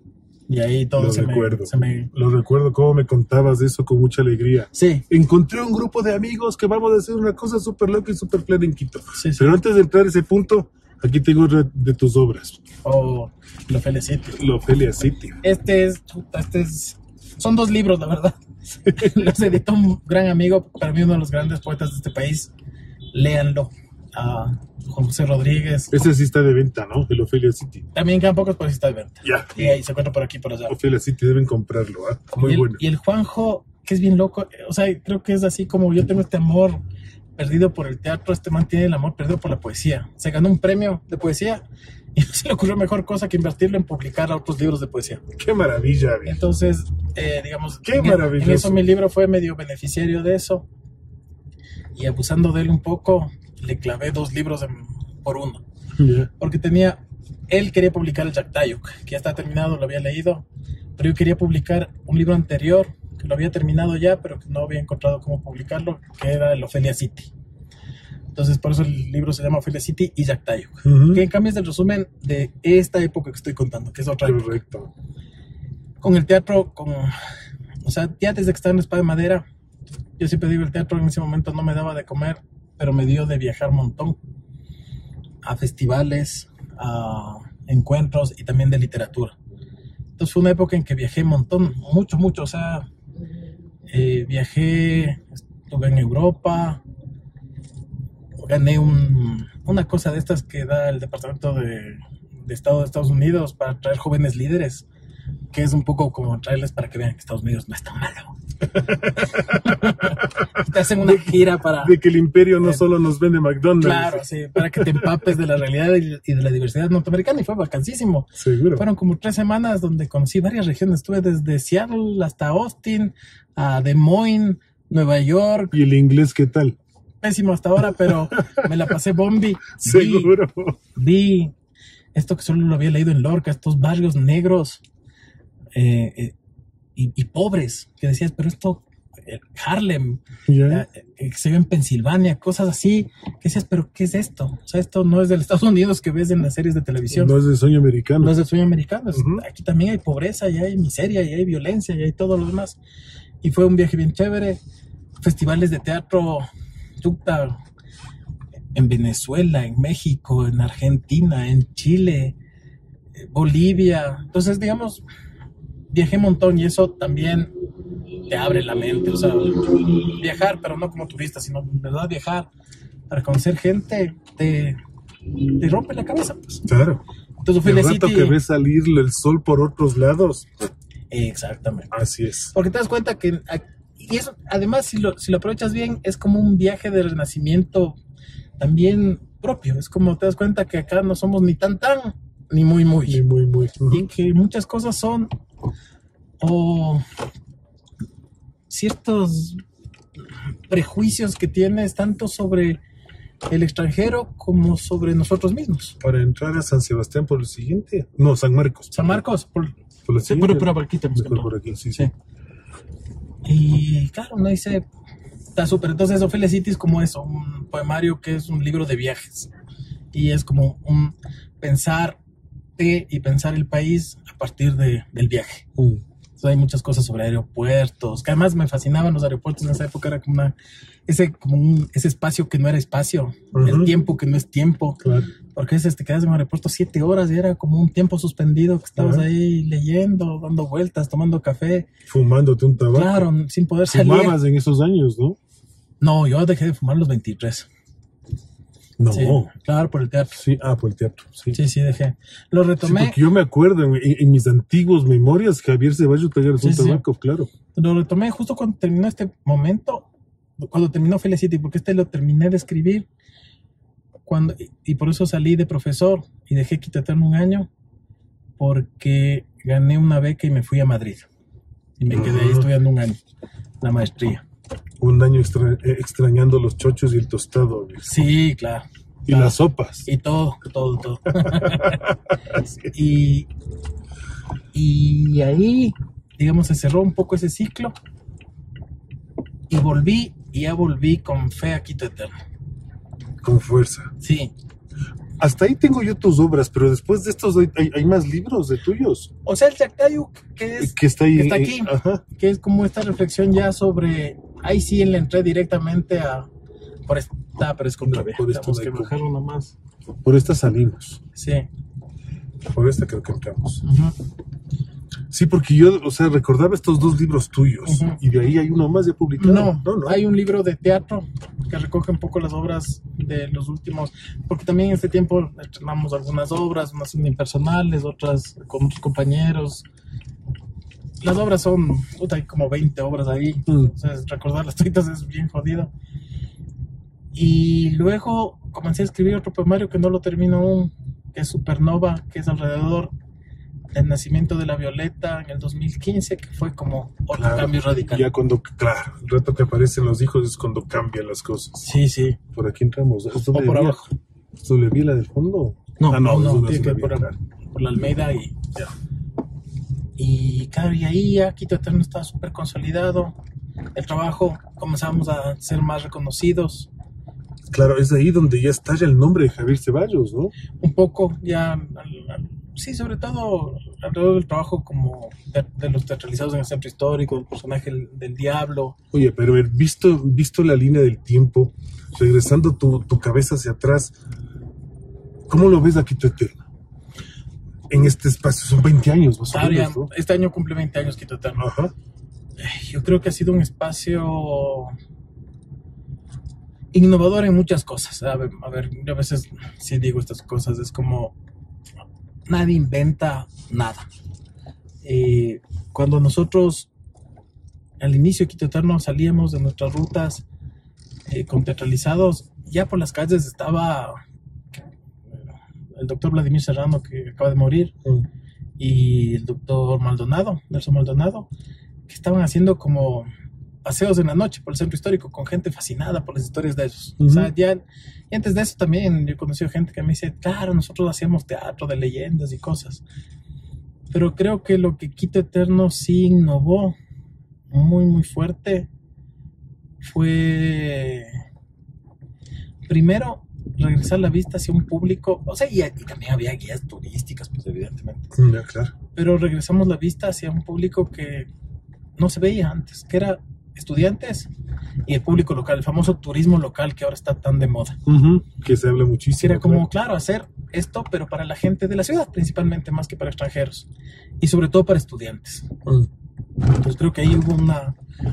Y ahí todo Lo se recuerdo. me, se me... Lo recuerdo cómo me contabas de eso con mucha alegría. Sí, Encontré un grupo de amigos que vamos a hacer una cosa súper loca y súper plena en Quito. sí, sí. Pero antes de entrar a ese punto, aquí tengo otra de tus obras. O lo felicito. La Ofelia City. Este es, puta, este es, son dos libros, la verdad. Los editó un gran amigo, para mí uno de los grandes poetas de este país. Léanlo. A Juan José Rodríguez. Ese sí está de venta, ¿no? El Ofelia City. También quedan pocos, pero sí está de venta. Ya. Y ahí se encuentra por aquí, por allá. Ofelia City, deben comprarlo, ¿ah? Muy y, el, bueno. y el Juanjo, que es bien loco, o sea, creo que es así como yo tengo este amor perdido por el teatro, este man tiene el amor perdido por la poesía. Se ganó un premio de poesía y no se le ocurrió mejor cosa que invertirlo en publicar otros libros de poesía. Qué maravilla, bien. Entonces, eh, digamos, Qué en, maravilloso. en eso mi libro fue medio beneficiario de eso. Y abusando de él un poco, le clavé dos libros en- por uno. Ya. Porque tenía, él quería publicar el Yaktayuk, que ya está terminado, lo había leído, pero yo quería publicar un libro anterior, que lo había terminado ya, pero que no había encontrado cómo publicarlo, que era el Ofelia City. Entonces, por eso el libro se llama Ofelia City y Yaktayuk. Ujú. Que en cambio es el resumen de esta época que estoy contando, que es otra época. Correcto. Con el teatro, con, o sea, ya desde que estaba en Espada de Madera, yo siempre digo, el teatro en ese momento no me daba de comer, pero me dio de viajar un montón a festivales, a encuentros y también de literatura. Entonces fue una época en que viajé un montón, mucho, mucho, o sea, eh, viajé, estuve en Europa, gané un, una cosa de estas que da el Departamento de, de Estado de Estados Unidos para traer jóvenes líderes, que es un poco como traerles para que vean que Estados Unidos no es tan malo. Te hacen una gira para... De que el imperio no solo nos vende McDonald's. Claro, sí, para que te empapes de la realidad y y de la diversidad norteamericana, y fue vacancísimo. Seguro. Fueron como tres semanas donde conocí varias regiones. Estuve desde Seattle hasta Austin, a Des Moines, Nueva York. ¿Y el inglés qué tal? Pésimo hasta ahora, pero me la pasé bombi. Vi, Seguro. vi esto que solo lo había leído en Lorca, estos barrios negros eh, eh, y, y pobres, que decías, pero esto, eh, Harlem, Ya. eh, que se ve en Pensilvania, cosas así, que decías, pero ¿qué es esto? O sea, esto no es del Estados Unidos que ves en las series de televisión. No es de sueño americano. No es del sueño americano. es- Ujú. Aquí también hay pobreza, y hay miseria, y hay violencia, y hay todo lo demás. Y fue un viaje bien chévere. Festivales de teatro, chuta, en Venezuela, en México, en Argentina, en Chile, eh, Bolivia. Entonces, digamos, viajé un montón y eso también te abre la mente. O sea, viajar, pero no como turista, sino en verdad viajar para conocer gente, te, te rompe la cabeza. Pues. Claro. Entonces, El Ofelia rato City. que ves salir el sol por otros lados. Exactamente. Así es. Porque te das cuenta que, y eso, además, si lo, si lo aprovechas bien, es como un viaje de renacimiento también propio. Es como te das cuenta que acá no somos ni tan tan, ni muy muy. Y muy, muy. Y que muchas cosas son, o ciertos prejuicios que tienes tanto sobre el extranjero como sobre nosotros mismos. Para entrar a San Sebastián por el siguiente. No, San Marcos. San Marcos, por, Por el sí, siguiente. pero, pero por aquí tenemos que Mejor entrar. por aquí, sí, Sí. sí. Y claro, uno dice, está súper. Entonces, Ofelia City es como eso, un poemario que es un libro de viajes. Y es como un pensar de y pensar el país a partir de, del viaje. Mm. Entonces, hay muchas cosas sobre aeropuertos, que además me fascinaban los aeropuertos en esa época. Era como, una, ese, como un, ese espacio que no era espacio, Ujú. el tiempo que no es tiempo. Claro. Porque a veces te quedas en un aeropuerto siete horas y era como un tiempo suspendido que estabas Ajá. ahí leyendo, dando vueltas, tomando café. Fumándote un tabaco. Claro, sin poder salir. Fumabas en esos años, ¿no? No, yo dejé de fumar a los veintitrés. No. Sí, Sí. claro, por el teatro. Ah, por el teatro. Sí. Sí, sí, dejé. Lo Sí, retomé, porque yo me acuerdo en, en- en mis antiguas memorias, Javier Ceballos talleres un Sí, sí. tabaco, claro. lo retomé justo cuando terminó este momento, cuando terminó Ofelia City, porque este lo terminé de escribir cuando y, y por eso salí de profesor y dejé Quito Eterno un año, porque gané una beca y me fui a Madrid. Y me quedé ahí Ajá. estudiando un año, la maestría. Un año extra- eh, extrañando los chochos y el tostado. viejo. Sí, claro. Y las sopas. Y todo, todo, todo. y, y ahí, digamos, se cerró un poco ese ciclo. Y volví, y ya volví con fe a Quito Eterno. Con fuerza. Sí. hasta ahí tengo yo tus obras, pero después de estos hay, hay, hay más libros de tuyos. O sea, el Chactayu, que es Que está ahí. que está eh, aquí, ajá. que es como esta reflexión ya sobre, ahí sí le entré directamente a, por esta, pero es contravía, Por esta tenemos no que hay cómo. bajarlo nomás, Por esta salimos. sí, Por esta creo que entramos. ujú. Sí, porque yo, o sea, recordaba estos dos libros tuyos. Ujú. Y de ahí hay uno más ya publicado. No, no, no. hay un libro de teatro que recoge un poco las obras de los últimos, porque también en este tiempo estrenamos algunas obras, unas impersonales, otras con otros compañeros. Las obras son, puta, hay como veinte obras ahí, Mm. o sea, recordarlas todas es bien jodido. Y luego comencé a escribir otro poemario que no lo termino aún, que es Supernova, que es alrededor del nacimiento de la Violeta en el dos mil quince, que fue como otro Claro, cambio radical. Ya cuando, claro, el rato que aparecen los hijos es cuando cambian las cosas. Sí, sí. Por aquí entramos. ¿Esto O le por vi- abajo. ¿Esto le vi la del fondo? No, Ah, no, es no, una tiene que sola ir por, vía, claro. por la Almeida y Ya. Y claro, y ahí ya Quito Eterno estaba súper consolidado. El trabajo, comenzamos a ser más reconocidos. Claro, es ahí donde ya estalla el nombre de Javier Ceballos, ¿no? Un poco, ya, al- al- sí, sobre todo alrededor del trabajo como de, de los teatralizados en el centro histórico, el personaje del, del diablo. Oye, pero a ver, visto, visto la línea del tiempo, regresando tu, tu cabeza hacia atrás, ¿cómo lo ves a Quito Eterno? En este espacio, son veinte años, más o Claro, ya, menos, ¿no? este año cumple veinte años Quito Eterno. Ajá. Yo creo que ha sido un espacio innovador en muchas cosas. A ver, a ver, yo a veces sí digo estas cosas, es como nadie inventa nada. Eh, cuando nosotros al inicio de Quito Eterno salíamos de nuestras rutas eh, con teatralizados, ya por las calles estaba el doctor Vladimir Serrano, que acaba de morir, Mm. y el doctor Maldonado, Nelson Maldonado, que estaban haciendo como paseos en la noche por el centro histórico con gente fascinada por las historias de ellos. Ujú. O sea, ya, y antes de eso también yo he conocido gente que me dice, claro, nosotros hacíamos teatro de leyendas y cosas. Pero creo que lo que Quito Eterno sí innovó muy, muy fuerte fue, primero, regresar la vista hacia un público, o sea, y, y también había guías turísticas, pues evidentemente, Ya, claro. pero regresamos la vista hacia un público que no se veía antes, que era estudiantes y el público local, el famoso turismo local que ahora está tan de moda. Ujú. Que se habla muchísimo. Que era como, claro. claro, hacer esto, pero para la gente de la ciudad, principalmente, más que para extranjeros, y sobre todo para estudiantes. Mm. Entonces creo que ahí hubo una,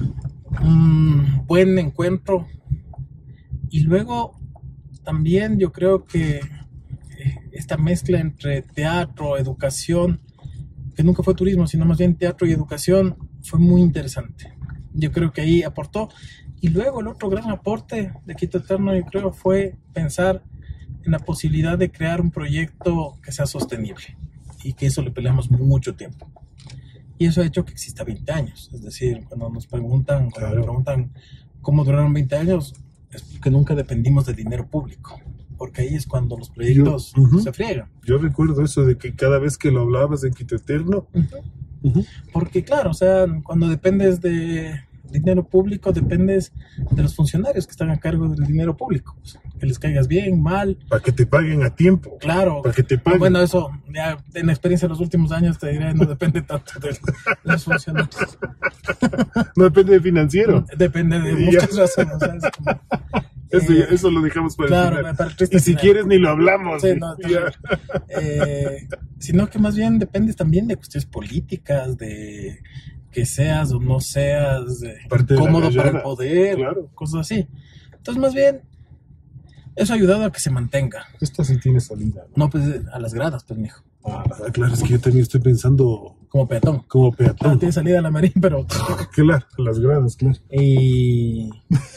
un buen encuentro. Y luego también yo creo que eh, esta mezcla entre teatro, educación, que nunca fue turismo, sino más bien teatro y educación, fue muy interesante. Yo creo que ahí aportó. Y luego el otro gran aporte de Quito Eterno, yo creo, fue pensar en la posibilidad de crear un proyecto que sea sostenible. Y que eso le peleamos mucho tiempo. Y eso ha hecho que exista veinte años. Es decir, cuando nos preguntan, cuando Claro. me preguntan cómo duraron veinte años, es porque nunca dependimos del dinero público. Porque ahí es cuando los proyectos Yo- ujú. se friegan. Yo recuerdo eso de que cada vez que lo hablabas en Quito Eterno, ujú, Porque claro, o sea, cuando dependes de dinero público, dependes de los funcionarios que están a cargo del dinero público. O sea, que les caigas bien, mal, para que te paguen a tiempo. claro. Para que te paguen. Bueno, eso, ya en la experiencia de los últimos años te diré, no depende tanto de los funcionarios. No depende de financiero. Depende de Ya. muchas razones. O sea, es como, Eso, eh, eso lo dejamos para claro, el final. para el triste Y si final. quieres ni lo hablamos. Sí, ¿sí? no, Ya. terrible. Eh, sino que más bien dependes también de cuestiones políticas, de que seas o no seas eh, Parte de la cómodo para el gallada, poder, claro. cosas así. Entonces, más bien, eso ha ayudado a que se mantenga. Esta sí tiene salida, ¿no? No, pues a las gradas, pues, mijo. Ah, claro, es que yo también estoy pensando Como peatón. como Claro, peatón. tiene salida a la marín, pero. Claro, las gradas, claro. Y.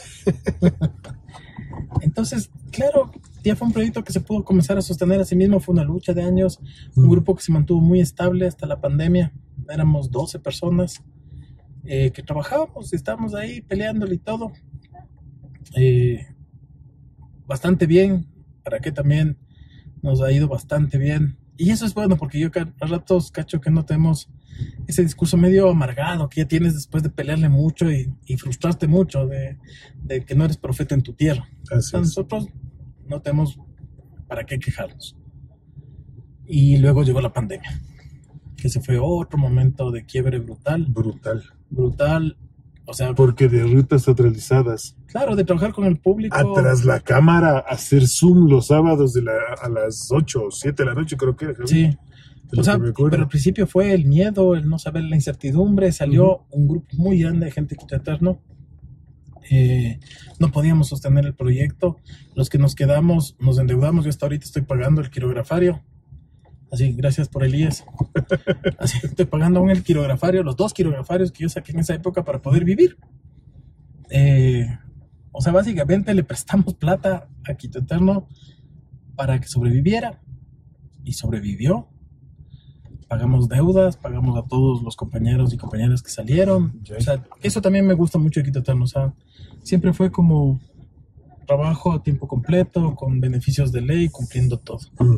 Entonces, claro, ya fue un proyecto que se pudo comenzar a sostener a sí mismo. Fue una lucha de años. Un Mm. grupo que se mantuvo muy estable hasta la pandemia. Éramos doce personas eh, que trabajábamos y estábamos ahí peleándole y todo. Eh, bastante bien. Para que también nos ha ido bastante bien. Y eso es bueno, porque yo ca- a ratos cacho que no tenemos ese discurso medio amargado que ya tienes después de pelearle mucho y, y frustrarte mucho de, de que no eres profeta en tu tierra. O Así sea, es. nosotros no tenemos ¿para qué quejarnos? Y luego llegó la pandemia, que se fue otro momento de quiebre brutal. Brutal. Brutal, o sea... Porque de rutas teatralizadas. Claro, de trabajar con el público. Atrás la cámara, hacer Zoom los sábados de la, a las ocho o siete de la noche, creo que era. Sí. O sea, pero al principio fue el miedo, el no saber, la incertidumbre. Salió uh-huh. un grupo muy grande de gente Quito Eterno. Eh, no podíamos sostener el proyecto. Los que nos quedamos, nos endeudamos. Yo hasta ahorita estoy pagando el quirografario. Así, gracias por el I E S. Así, estoy pagando aún el quirografario, los dos quirografarios que yo saqué en esa época para poder vivir. Eh, o sea, básicamente le prestamos plata a Quito Eterno para que sobreviviera. Y sobrevivió. Pagamos deudas, pagamos a todos los compañeros y compañeras que salieron. O sea, eso también me gusta mucho de Quito Eterno. O sea, siempre fue como trabajo a tiempo completo, con beneficios de ley, cumpliendo todo. Mm.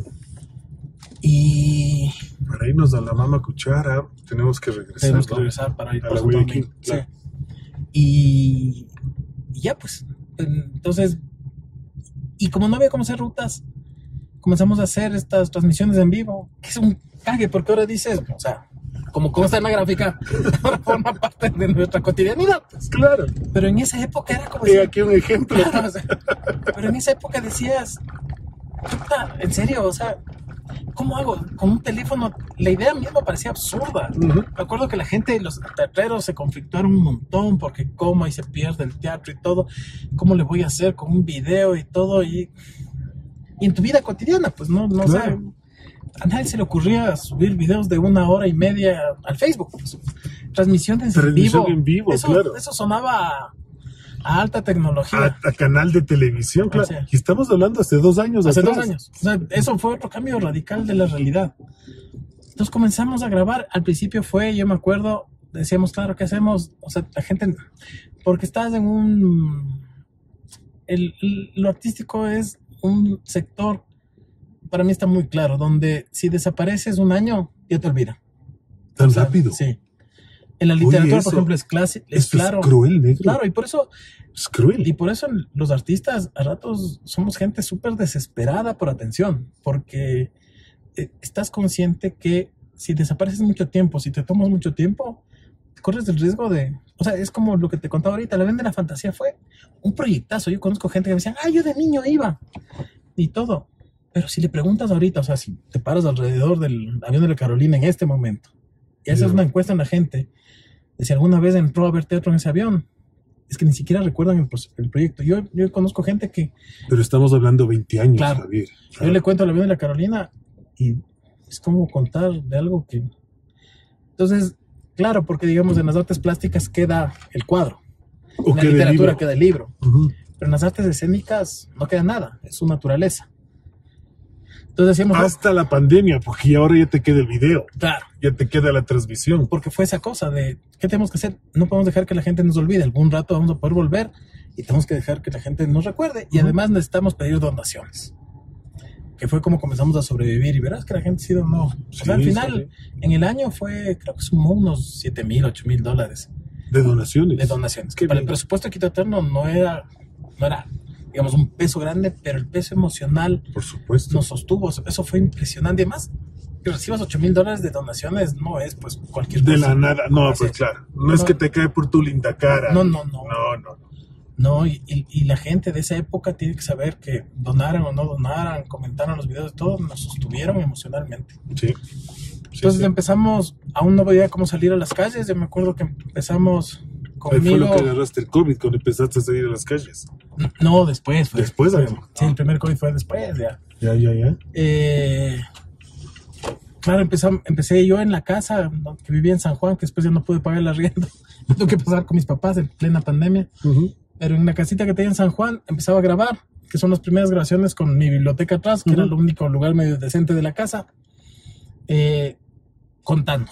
Y... para irnos a la mama cuchara, tenemos que regresar. Tenemos que ¿no? regresar para ir a la Guayaquil. Sí. Y... y ya pues, entonces... y como no había cómo hacer rutas, comenzamos a hacer estas transmisiones en vivo, que es un cague, porque ahora dices, o sea, como consta en la gráfica, ahora forma parte de nuestra cotidianidad. Claro. Pero en esa época era como... Y aquí un ejemplo. O sea, pero en esa época decías, puta, en serio, o sea, ¿cómo hago? Con un teléfono, la idea misma parecía absurda. Uh-huh. Me acuerdo que la gente, los teatreros se conflictuaron un montón, porque cómo y se pierde el teatro y todo, ¿cómo le voy a hacer con un video y todo? Y... y en tu vida cotidiana, pues no, no claro. sé, a nadie se le ocurría subir videos de una hora y media al Facebook, pues. Transmisiones Transmisión en vivo, en vivo eso, claro. eso sonaba a, a alta tecnología. A, a canal de televisión, claro. O sea, y estamos hablando hace dos años. Hace atrás. dos años. O sea, eso fue otro cambio radical de la realidad. Entonces comenzamos a grabar. Al principio fue, yo me acuerdo, decíamos, claro, ¿qué hacemos? O sea, la gente, porque estás en un... El, el, lo artístico es un sector, para mí está muy claro, donde si desapareces un año, ya te olvida. ¿Tan o sea, rápido? Sí. En la literatura, Oye, por ejemplo, es clásico. Es claro. Es cruel, negro. Claro, y por eso... es cruel. Y por eso los artistas, a ratos, somos gente súper desesperada por atención, porque eh, estás consciente que si desapareces mucho tiempo, si te tomas mucho tiempo, corres el riesgo de... O sea, es como lo que te contaba ahorita, la Vende la Fantasía fue un proyectazo. Yo conozco gente que me decían, ah, yo de niño iba, y todo. Pero si le preguntas ahorita, o sea, si te paras alrededor del avión de la Carolina en este momento, y haces yeah. una encuesta en la gente, de si alguna vez entró a ver teatro en ese avión, es que ni siquiera recuerdan el, el proyecto. Yo, yo conozco gente que... Pero estamos hablando veinte años, claro, Javier. Claro. Yo le cuento el avión de la Carolina y es como contar de algo que... Entonces, claro, porque digamos en las artes plásticas queda el cuadro, o en la literatura queda el libro, uh-huh. pero en las artes escénicas no queda nada, es su naturaleza. Entonces decíamos... hasta la pandemia, porque ahora ya te queda el video. Claro. Ya te queda la transmisión. Porque fue esa cosa de, ¿qué tenemos que hacer? No podemos dejar que la gente nos olvide. Algún rato vamos a poder volver y tenemos que dejar que la gente nos recuerde. Y uh-huh. además necesitamos pedir donaciones. Que fue como comenzamos a sobrevivir. Y verás que la gente ha sido no. Sí, o sea, al final, sí. en el año fue, creo que sumó unos siete mil, ocho mil dólares. ¿De donaciones? De donaciones. Que para el presupuesto de Quito Eterno no era, no era, digamos, un peso grande, pero el peso emocional, por supuesto, nos sostuvo. Eso fue impresionante. Además, que recibas ocho mil dólares de donaciones no es pues cualquier cosa. De la nada, no, no pues claro. No, no es que te cae por tu linda cara. No, no, no. No, no, no. No, y, y, y la gente de esa época tiene que saber que donaran o no donaran, comentaron los videos, todo, nos sostuvieron emocionalmente. Sí. Entonces sí. empezamos, aún no veía cómo salir a las calles. Yo me acuerdo que empezamos conmigo. Fue lo que agarraste el COVID cuando empezaste a salir a las calles. No, después. Fue, después, fue, además. Sí, el primer COVID fue después, ya. Ya, ya, ya. Eh, claro, empecé, empecé yo en la casa, ¿no? que vivía en San Juan, que después ya no pude pagar el arriendo. Me tuve que pasar con mis papás en plena pandemia. Uh-huh. Pero en la casita que tenía en San Juan, empezaba a grabar, que son las primeras grabaciones con mi biblioteca atrás, que uh-huh. era el único lugar medio decente de la casa, eh, contando.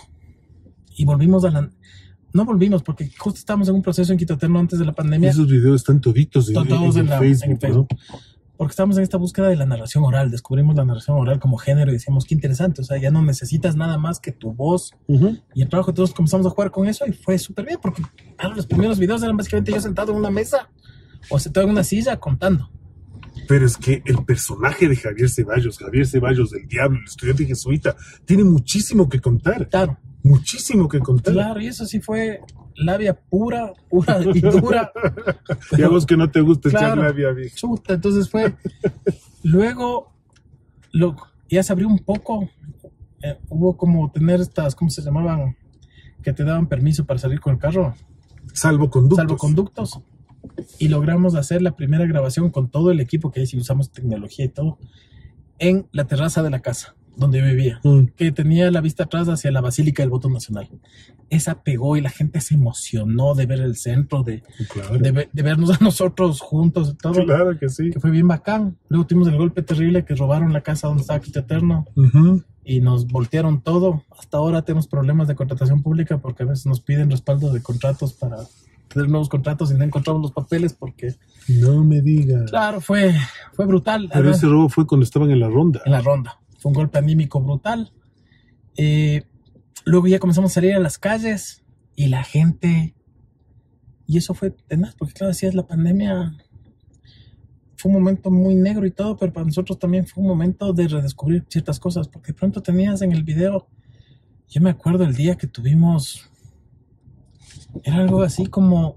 Y volvimos a la... No volvimos, porque justo estábamos en un proceso en Quito Eterno antes de la pandemia. Esos videos están toditos en, todos en, en, en, la, Facebook, en Facebook, ¿no? Porque estábamos en esta búsqueda de la narración oral. Descubrimos la narración oral como género y decíamos, qué interesante. O sea, ya no necesitas nada más que tu voz uh-huh. y el trabajo. Todos comenzamos a jugar con eso y fue súper bien, porque claro, los primeros videos eran básicamente yo sentado en una mesa o sentado en una silla contando. Pero es que el personaje de Javier Ceballos, Javier Ceballos del Diablo, el estudiante jesuita, tiene muchísimo que contar. Claro. Muchísimo que contar. Claro, y eso sí fue labia pura, pura y dura. Y a vos que no te gusta echar Claro, labia, viejo. chuta, entonces fue... Luego, lo, ya se abrió un poco. Eh, hubo como tener estas, ¿cómo se llamaban? Que te daban permiso para salir con el carro. Salvoconductos. Salvoconductos. Y logramos hacer la primera grabación con todo el equipo, que ahí sí usamos tecnología y todo, en la terraza de la casa donde vivía, Mm. que tenía la vista atrás hacia la Basílica del Voto Nacional. Esa pegó y la gente se emocionó de ver el centro, de, Claro. de, ver- de vernos a nosotros juntos y todo, Claro que sí. que fue bien bacán. Luego tuvimos el golpe terrible que robaron la casa donde estaba Quito Eterno Ujú. y nos voltearon todo. Hasta ahora tenemos problemas de contratación pública porque a veces nos piden respaldo de contratos para tener nuevos contratos y no encontramos los papeles porque, No me digas. claro, fue, fue brutal. Pero Además, ese robo fue cuando estaban en la ronda. en la ronda. Fue un golpe anímico brutal. Eh, luego ya comenzamos a salir a las calles y la gente... Y eso fue tenaz, porque claro, decías, la pandemia fue un momento muy negro y todo, pero para nosotros también fue un momento de redescubrir ciertas cosas, porque de pronto tenías en el video, yo me acuerdo el día que tuvimos, era algo así como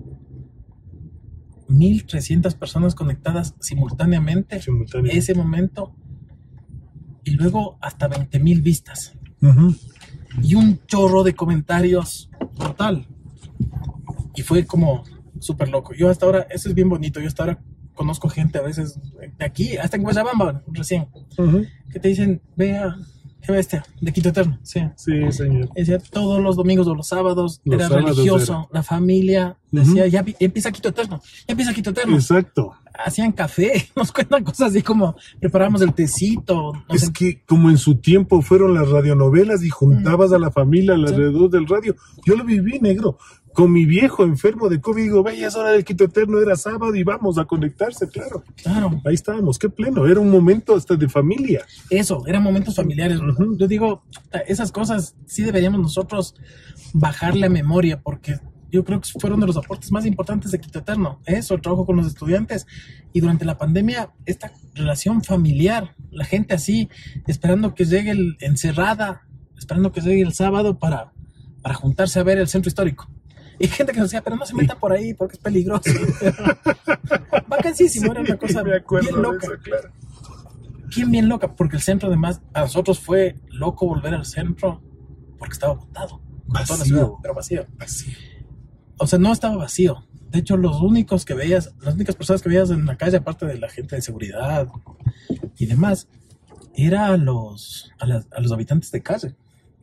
mil trescientas personas conectadas simultáneamente, Simultáneamente. ese momento, y luego hasta veinte mil vistas Ujú. y un chorro de comentarios total. Y fue como súper loco. Yo hasta ahora, eso es bien bonito, yo hasta ahora conozco gente a veces de aquí, hasta en Guayabamba, recién, Ujú. que te dicen, vea, qué bestia, de Quito Eterno. Sí. Sí, señor. Decía, todos los domingos o los sábados, Los era sábados religioso, era. la familia, decía, ya, vi- ya empieza Quito Eterno, ya empieza Quito Eterno. Exacto. Hacían café, nos cuentan cosas así como, preparamos el tecito, nos Es que como en su tiempo fueron las radionovelas y juntabas a la familia alrededor del radio. Yo lo viví, negro. Con mi viejo enfermo de COVID, digo, vaya, es hora del Quito Eterno, era sábado y vamos a conectarse, claro. claro. Ahí estábamos, qué pleno. Era un momento hasta de familia. Eso, eran momentos familiares. Ujú. Yo digo, esas cosas sí deberíamos nosotros bajarle a memoria, porque yo creo que fueron de los aportes más importantes de Quito Eterno. Eso, el trabajo con los estudiantes. Y durante la pandemia, esta relación familiar, la gente así, esperando que llegue el encerrada, esperando que llegue el sábado para, para juntarse a ver el centro histórico. Y gente que nos decía, pero no se metan por ahí porque es peligroso. Vacancísimo, era una cosa me acuerdo bien de loca. eso, claro. Bien, bien loca, porque el centro además, a nosotros fue loco volver al centro porque estaba botado. Como toda la Vacío. ciudad, pero vacío. Así. O sea, no estaba vacío. De hecho, los únicos que veías, las únicas personas que veías en la calle, aparte de la gente de seguridad y demás, era a los, a, las- a los habitantes de calle.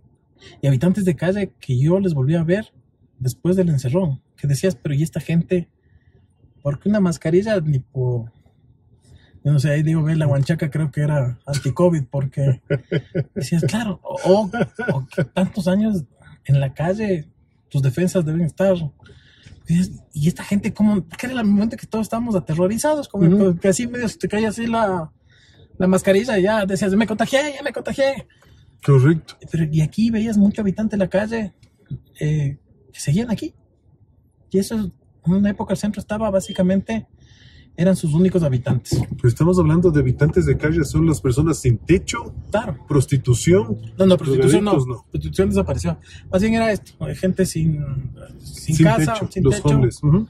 Y habitantes de calle que yo les volví a ver después del encerrón. Que decías, pero ¿y esta gente? ¿Por qué una mascarilla ni por...? Yo no sé, ahí digo, ve, la guanchaca creo que era anti-COVID, porque decías, claro, o, o que tantos años en la calle, tus defensas deben estar. Y dices, y esta gente, ¿cómo? Que era el momento que todos estábamos aterrorizados, como Ujú. que así medio se te caía así la, la mascarilla y ya decías, me contagié, ya me contagié. Correcto. Pero y aquí veías mucho habitante en la calle eh, que seguían aquí. Y eso, en una época el centro estaba básicamente, eran sus únicos habitantes. Pues estamos hablando de habitantes de calle, son las personas sin techo, Claro. prostitución. No, no, prostitución no. drogadictos, no. Prostitución desapareció. Más bien era esto, eh, gente sin, sin, Sin casa, techo, sin los techo. hombres. Ujú.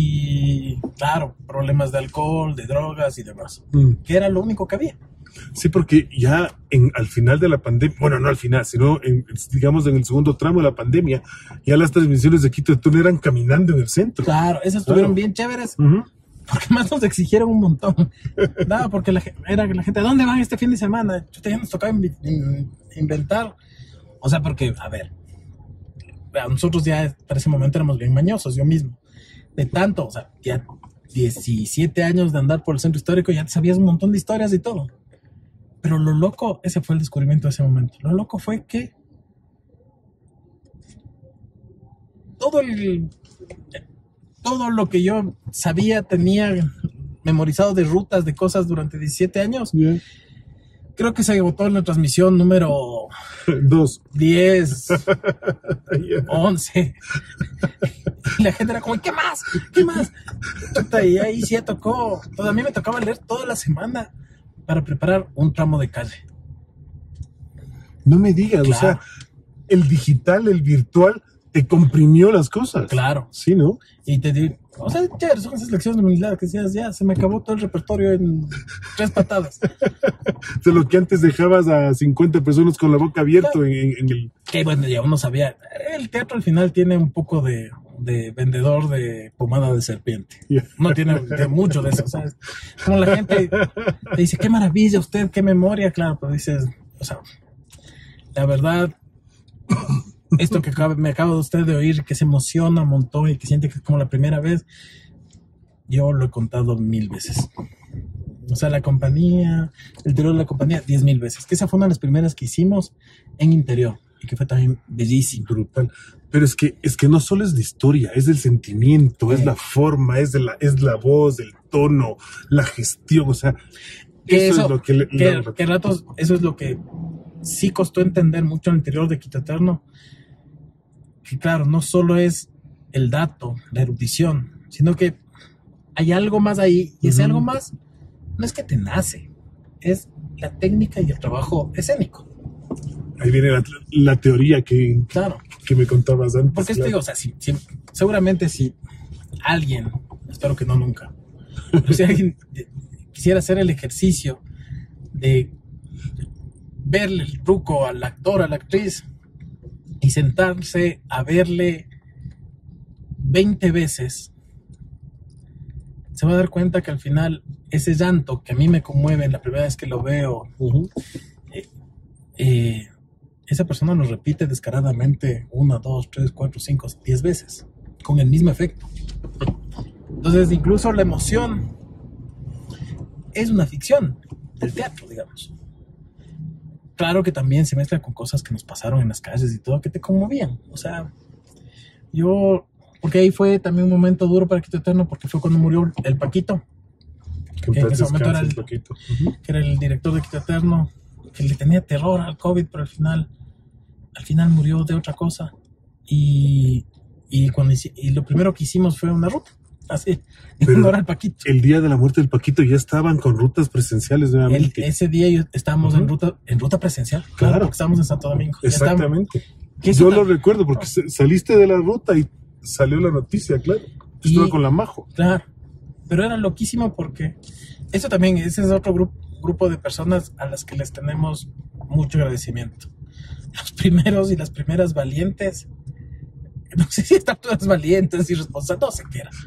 Y claro, problemas de alcohol, de drogas y demás. Mm. Que era lo único que había. Sí, porque ya en, al final de la pandemia, bueno, no al final, sino en, digamos en el segundo tramo de la pandemia, ya las transmisiones de Quito Eterno eran caminando en el centro. Claro, esas estuvieron Claro. bien chéveres. Ujú. Porque más nos exigieron un montón. No, porque la, gen- era la gente, ¿a dónde van este fin de semana? Chuta, ya nos tocaba invi- in- inventar. O sea, porque, a ver, a nosotros ya para ese momento éramos bien mañosos, yo mismo. De tanto, o sea, ya diecisiete años de andar por el centro histórico, ya te sabías un montón de historias y todo. Pero lo loco, ese fue el descubrimiento de ese momento. Lo loco fue que todo el todo lo que yo sabía, tenía memorizado de rutas, de cosas durante diecisiete años, Yeah. Creo que se agotó en la transmisión número dos, diez, once. Y la gente era como, ¿qué más? ¿Qué más? Y ahí sí tocó. Entonces a mí me tocaba leer toda la semana para preparar un tramo de calle. No me digas, claro. O sea, el digital, el virtual, te comprimió las cosas. Claro. Sí, ¿no? Y te digo, o sea, ya son esas lecciones de humildad que decías, ya, se me acabó todo el repertorio en tres patadas. De lo que antes dejabas a cincuenta personas con la boca abierta claro. en, en el... Que bueno, ya uno sabía, el teatro al final tiene un poco de, de vendedor de pomada de serpiente. Yeah. No tiene de mucho de eso, ¿sabes? Como la gente te dice, qué maravilla usted, qué memoria, claro, pero dices, o sea, la verdad... Esto que acaba, me acabo de usted de oír, que se emociona un montón y que siente que es como la primera vez, yo lo he contado mil veces. O sea, la compañía, el interior de la compañía, diez mil veces. Que esa fue una de las primeras que hicimos en interior y que fue también bellísimo. Brutal. Pero es que, es que no solo es la historia, es el sentimiento, sí. Es la forma, es, de la, es la voz, el tono, la gestión, o sea, eso, eso es lo que... Le, que, la... que ratos, eso es lo que sí costó entender mucho en el interior de Quito Eterno. Que claro, no solo es el dato, la erudición, sino que hay algo más ahí, y ese uh-huh. algo más no es que te nace, es la técnica y el trabajo escénico. Ahí viene la, la teoría que, claro. que me contabas antes. Porque claro. esto digo, o sea, si, si, seguramente si alguien, espero que no nunca, pero si alguien quisiera hacer el ejercicio de verle el truco al actor, a la actriz, y sentarse a verle veinte veces, se va a dar cuenta que al final ese llanto que a mí me conmueve la primera vez que lo veo, uh-huh. eh, eh, esa persona lo repite descaradamente una, dos, tres, cuatro, cinco, diez veces, con el mismo efecto. Entonces, incluso la emoción es una ficción del teatro, digamos. Claro que también se mezcla con cosas que nos pasaron en las calles y todo, que te conmovían. O sea, yo... Porque ahí fue también un momento duro para Quito Eterno, porque fue cuando murió el Paquito. Que, que en ese momento era el, Paquito. Uh-huh. que era el director de Quito Eterno, que le tenía terror al COVID, pero al final, al final murió de otra cosa. Y, y, cuando, y lo primero que hicimos fue una ruta. Así, en honor al Paquito. El día de la muerte del Paquito ya estaban con rutas presenciales nuevamente. El, ese día estábamos uh-huh. en ruta en ruta presencial, claro, claro, porque estábamos en Santo Domingo. Exactamente. Yo lo recuerdo porque no. saliste de la ruta y salió la noticia, claro. Yo estuve con la Majo. Claro, pero era loquísimo porque eso también, ese es otro grupo, grupo de personas a las que les tenemos mucho agradecimiento. Los primeros y las primeras valientes. No sé si están todas valientes y responsables, no sé qué era.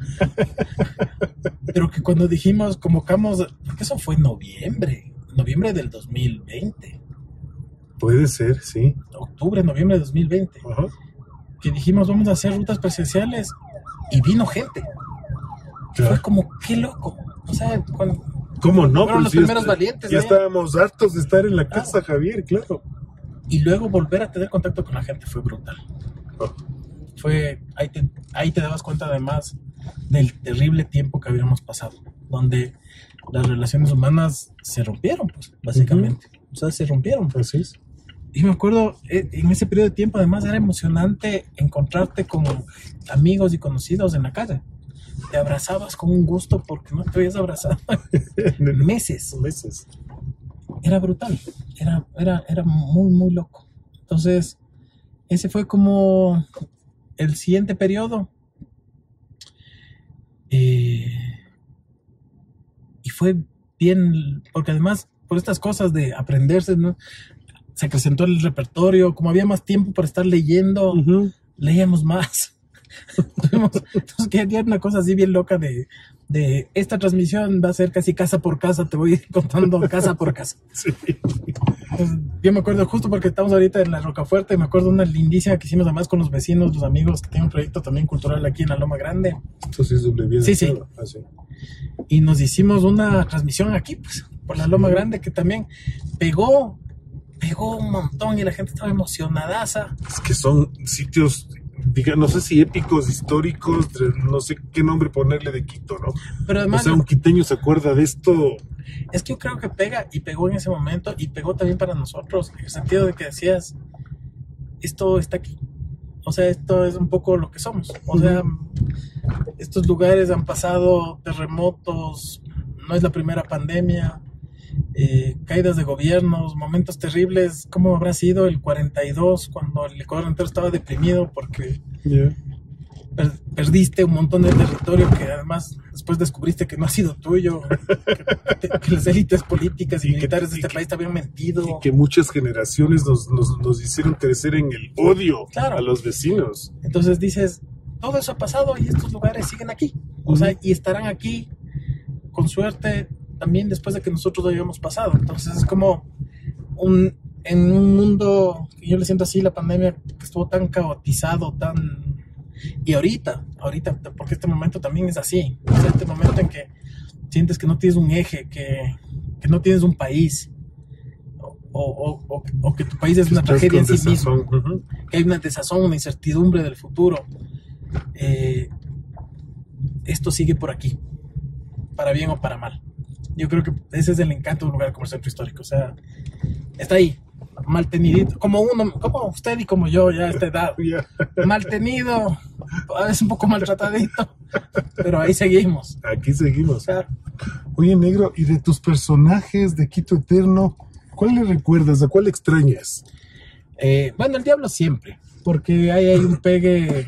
Pero que cuando dijimos, convocamos, porque eso fue en noviembre, noviembre del dos mil veinte. Puede ser, sí. Octubre, noviembre de dos mil veinte. Uh-huh. Que dijimos, vamos a hacer rutas presenciales y vino gente. Claro. Fue como, qué loco. O sea, cuando... ¿Cómo no? Fueron los ya primeros está, valientes. Ya ¿eh? estábamos hartos de estar en la casa, ah. Javier, claro. Y luego volver a tener contacto con la gente fue brutal. Oh. Fue, ahí te, ahí te dabas cuenta además del terrible tiempo que habíamos pasado, donde las relaciones humanas se rompieron, pues, básicamente. Uh-huh. O sea, se rompieron. Así es. Y me acuerdo, en ese periodo de tiempo, además, era emocionante encontrarte con amigos y conocidos en la calle. Te abrazabas con un gusto porque no te habías abrazado meses. Meses. Era brutal. Era, era, era muy, muy loco. Entonces, ese fue como el siguiente periodo. Eh, y fue bien, porque además, por estas cosas de aprenderse, ¿no? Se acrecentó el repertorio, como había más tiempo para estar leyendo, uh-huh. leíamos más. Entonces, que era una cosa así bien loca de, de esta transmisión va a ser casi casa por casa, te voy contando casa por casa. Sí. Entonces, yo me acuerdo justo porque estamos ahorita en la Rocafuerte, me acuerdo una lindísima que hicimos además con los vecinos, los amigos que tienen un proyecto también cultural aquí en la Loma Grande. Esto sí es doble bien. Sí, sí. Ah, sí. Y nos hicimos una transmisión aquí, pues, por la Loma Grande, que también pegó, pegó un montón y la gente estaba emocionadaza. Es que son sitios, diga, no sé si épicos, históricos, no sé qué nombre ponerle de Quito, ¿no? Pero además, o sea, un quiteño se acuerda de esto Es que yo creo que pega y pegó en ese momento y pegó también para nosotros, en el sentido de que decías, esto está aquí. O sea, esto es un poco lo que somos. O sea, estos lugares han pasado terremotos, no es la primera pandemia, eh, caídas de gobiernos, momentos terribles. ¿Cómo habrá sido el cuarenta y dos cuando el Ecuador entero estaba deprimido porque Yeah. per- perdiste un montón de territorio que además después descubriste que no ha sido tuyo, que, que- que las élites políticas y, Y que- militares de y este que- país te habían mentido? Y que muchas generaciones nos, nos, nos hicieron crecer en el odio Claro. a los vecinos. Entonces dices, todo eso ha pasado y estos lugares siguen aquí. O sea, y estarán aquí con suerte también después de que nosotros lo hayamos pasado. Entonces es como un, en un mundo que yo le siento así, la pandemia que estuvo tan caotizado, tan... Y ahorita, ahorita, porque este momento también es así. O sea, este momento en que sientes que no tienes un eje, que, que no tienes un país, o, o, o, o que tu país es una Estás tragedia en con sí mismo, desazón. Ujú. que hay una desazón, una incertidumbre del futuro. Eh, esto sigue por aquí, para bien o para mal. Yo creo que ese es el encanto de un lugar como el Centro Histórico. O sea, está ahí, mal tenidito, como uno, como usted y como yo ya a esta edad, Ya. mal tenido, a veces un poco maltratadito, pero ahí seguimos. Aquí seguimos. O sea, Oye, negro, ¿y de tus personajes de Quito Eterno, cuál le recuerdas? ¿A cuál extrañas? eh, bueno, el diablo siempre, porque ahí hay un pegue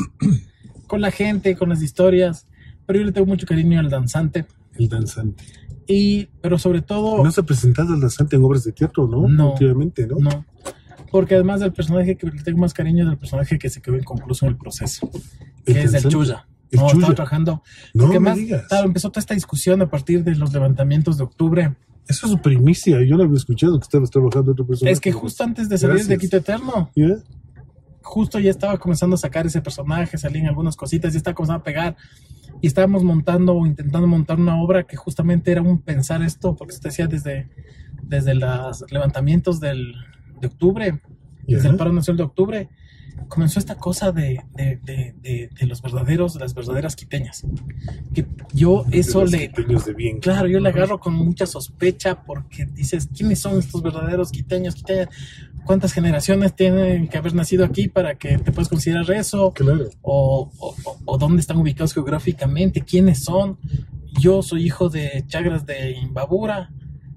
con la gente, con las historias, pero yo le tengo mucho cariño al danzante. El danzante. Y, pero sobre todo, ¿No se ha presentado el danzante en obras de teatro, no? No. Últimamente, ¿no? no. Porque además del personaje que le tengo más cariño es del personaje que se quedó inconcluso en el proceso, que ¿El es el danzante? Chuya. ¿El No, Chuya? estaba trabajando. No Porque me además, digas. claro, empezó toda esta discusión a partir de los levantamientos de octubre. Eso es su primicia. Yo no había escuchado que estabas trabajando otro personaje. Es que justo antes de salir de Gracias. Quito Eterno, ¿Ya? justo ya estaba comenzando a sacar ese personaje, salían algunas cositas, ya estaba comenzando a pegar. Y estábamos montando o intentando montar una obra que justamente era un pensar esto, porque se te decía desde, desde los levantamientos del, de octubre, Ya. desde el paro nacional de octubre, comenzó esta cosa de, de, de, de, de los verdaderos, de las verdaderas quiteñas. Que yo eso De los le... quiteños de bien. Claro, yo le agarro con mucha sospecha porque dices, ¿quiénes son estos verdaderos quiteños, quiteñas? ¿Cuántas generaciones tienen que haber nacido aquí para que te puedas considerar eso? Claro. O, o, o- o dónde están ubicados geográficamente, quiénes son. Yo soy hijo de chagras de Imbabura,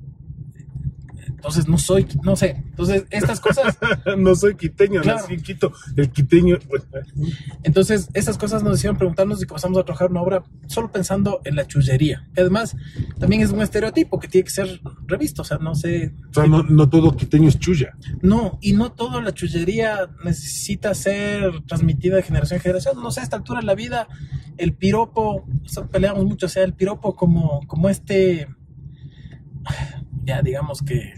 entonces no soy, no sé. Entonces estas cosas, No soy quiteño, Claro. nací en Quito. El quiteño. Bueno, entonces esas cosas nos hicieron preguntarnos y comenzamos a trabajar una obra solo pensando en la chullería, que además también es un estereotipo que tiene que ser revisto, o sea, no sé. o sea, no, no todo quiteño es chulla. No, y no toda la chullería necesita ser transmitida de generación en generación. No sé, a esta altura de la vida, el piropo, o sea, peleamos mucho, o sea, el piropo como, como este, ya digamos que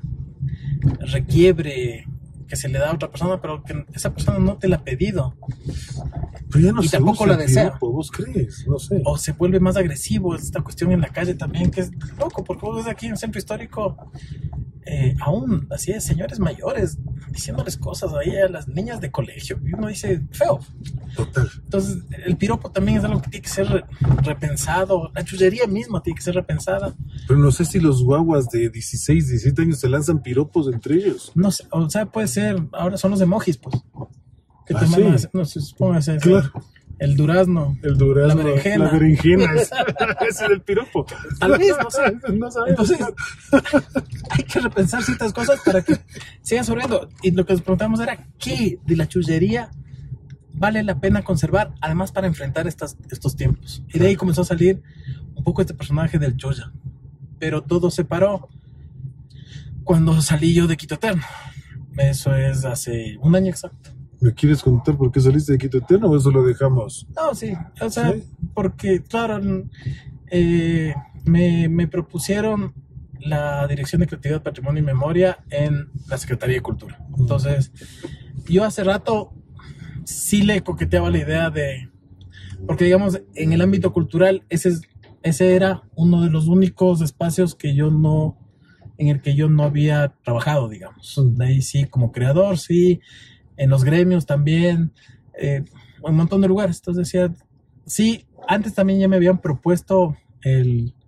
requiebre que se le da a otra persona, pero que esa persona no te la ha pedido. Pero ya no Y se tampoco usa la el desea. piropo, ¿vos crees? No sé. O se vuelve más agresivo esta cuestión en la calle también, que es loco, porque vos ves aquí en el Centro Histórico, eh, aún así de señores mayores diciéndoles cosas ahí a las niñas de colegio, y uno dice, feo. Total. Entonces, el piropo también es algo que tiene que ser re- repensado, la chullería misma tiene que ser repensada. Pero no sé si los guaguas de dieciséis, diecisiete años se lanzan piropos entre ellos. No sé, o sea, puede ser, ahora son los emojis, pues. Que te Ah, mandan, sí. a hacer- no sé, póngase ese, Claro. el durazno. El durazno, La berenjena. la berenjena, es- ese es el piropo. Tal vez, no sé. No sabemos. Entonces, hay que repensar ciertas cosas para que sigan sobreviviendo. Y lo que nos preguntamos era, ¿qué de la chullería vale la pena conservar, además para enfrentar estas, estos tiempos? Y de ahí comenzó a salir un poco este personaje del Chuya. Pero todo se paró cuando salí yo de Quito Eterno. Eso es hace un año exacto. ¿Me quieres contar por qué saliste de Quito Eterno o eso lo dejamos? No, sí, o sea, ¿Sí? porque, claro, eh, me, me propusieron la Dirección de Creatividad, Patrimonio y Memoria en la Secretaría de Cultura. Entonces, yo hace rato sí le coqueteaba la idea de, porque digamos, en el ámbito cultural, ese, es, ese era uno de los únicos espacios que yo no, en el que yo no había trabajado, digamos. De ahí sí, como creador, sí, en los gremios también, eh, un montón de lugares. Entonces decía, sí, antes también ya me habían propuesto el,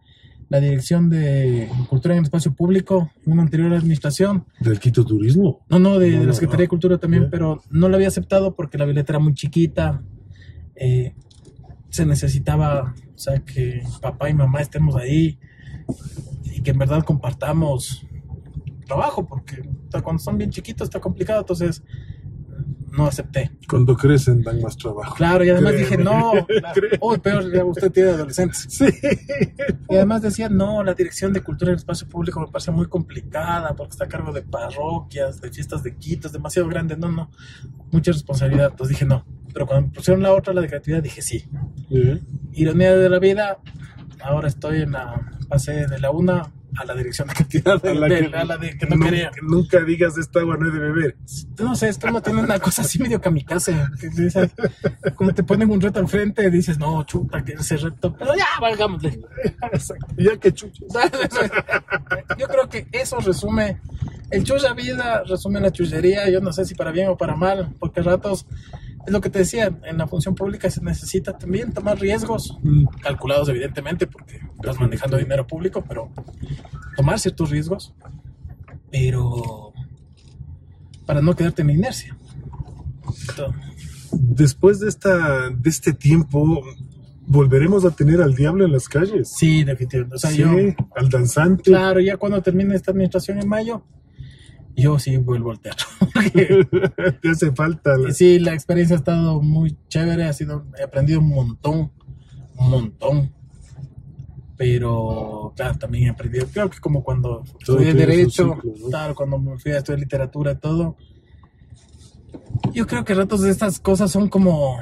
la dirección de Cultura en el Espacio Público, una anterior administración. ¿Del Quito Turismo? No, no, de, no, de la Secretaría no. de Cultura también, Yeah. pero no la había aceptado porque la billetera era muy chiquita. Eh, se necesitaba, o sea, que papá y mamá estemos ahí y que en verdad compartamos trabajo, porque o sea, cuando son bien chiquitos está complicado, entonces no acepté. Cuando crecen dan más trabajo. Claro, y además Créeme. dije, no, claro. Uy, peor, ya usted tiene adolescentes. Sí. Y además decía, no, la dirección de Cultura en el Espacio Público me parece muy complicada porque está a cargo de parroquias, de fiestas de Quito, es demasiado grande, no, no, mucha responsabilidad. Entonces dije, no. Pero cuando me pusieron la otra, la de creatividad, dije, sí. Yeah. Ironía de la vida, ahora estoy en la, pasé de la una a la dirección de creatividad, de, A la de- que, a la de que no nunca, quería. nunca digas esta agua no es de beber. No sé, esto no tiene una cosa así medio kamikaze. Que dices, como te ponen un reto al frente, dices, no, chuta, que ese reto, pero ya, valgámosle. Exacto. Ya que chuches. Yo creo que eso resume, el chulla vida resume la chullería, yo no sé si para bien o para mal, porque a ratos, es lo que te decía, en la función pública se necesita también tomar riesgos, Mm. calculados evidentemente, porque estás manejando dinero público, pero tomar ciertos riesgos, pero para no quedarte en la inercia. Entonces, Después de esta, de este tiempo, volveremos a tener al diablo en las calles. sí, definitivamente. O sea, Sí, yo, al danzante. claro, ya cuando termine esta administración en mayo, yo sí vuelvo al teatro. Te hace falta. la- Sí, la experiencia ha estado muy chévere, ha sido, he aprendido un montón, un montón. Pero, claro, también he aprendido, creo que como cuando Todo estudié tiene su Derecho, ciclo, ¿no? claro, cuando me fui a estudiar literatura y todo. Yo creo que ratos de estas cosas son como,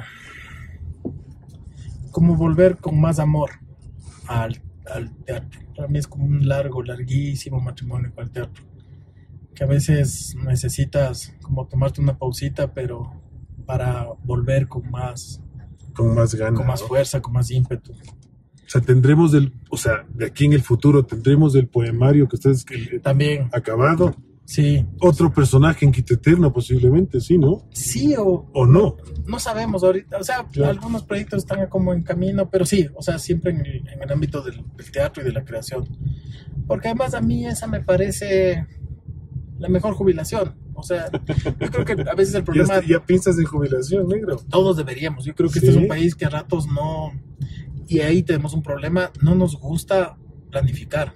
como volver con más amor al, al teatro. Para mí es como un largo, larguísimo matrimonio con el teatro. Que a veces necesitas como tomarte una pausita, pero para volver con más, Con más ganas. con más ¿no? fuerza, con más ímpetu. O sea, tendremos del, o sea, de aquí en el futuro tendremos el poemario que ustedes que También, acabado. sí. Otro personaje en Quito Eterno posiblemente, sí, ¿no? Sí o O no. no sabemos ahorita, o sea, Claro. algunos proyectos están como en camino, pero sí, o sea, siempre en el, en el ámbito del, del teatro y de la creación. Porque además a mí esa me parece la mejor jubilación. O sea, yo creo que a veces el Ya, problema, está- ya piensas en jubilación, negro. todos deberíamos, yo creo que Sí. este es un país que a ratos no, y ahí tenemos un problema, no nos gusta planificar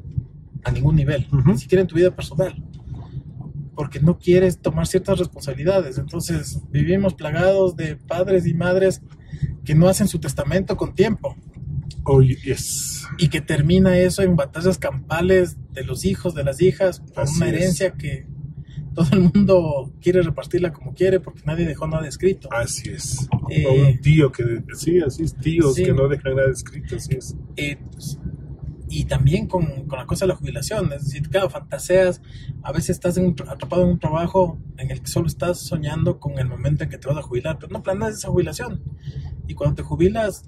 a ningún nivel, Ujú. ni siquiera en tu vida personal. Porque no quieres tomar ciertas responsabilidades. Entonces vivimos plagados de padres y madres que no hacen su testamento con tiempo Oh, yes. y que termina eso en batallas campales de los hijos, de las hijas, por Así una es. herencia que todo el mundo quiere repartirla como quiere porque nadie dejó nada escrito. Así es. Eh, o un tío que, sí, así es, tíos sí. que no dejan nada escrito, así es. Eh, pues, y también con, con la cosa de la jubilación, es decir, claro, fantaseas, a veces estás en un tra- atrapado en un trabajo en el que solo estás soñando con el momento en que te vas a jubilar, pero no planeas esa jubilación. Y cuando te jubilas,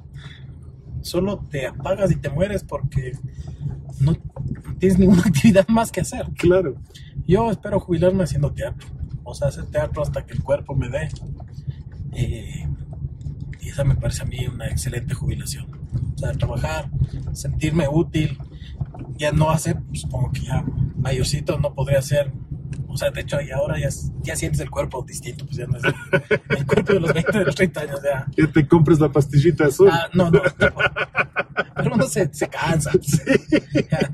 solo te apagas y te mueres porque no tienes ninguna actividad más que hacer. Claro. Yo espero jubilarme haciendo teatro, o sea, hacer teatro hasta que el cuerpo me dé. Eh, y esa me parece a mí una excelente jubilación. O sea, trabajar, sentirme útil, ya no hacer, supongo que ya mayorcito no podría ser. O sea, de hecho, y ahora ya, ya sientes el cuerpo distinto, pues ya no es el, el cuerpo de los veinte, de los treinta años, ya. Ya te compres la pastillita azul. Ah, no, no, no. Pero uno se, se cansa. Ya.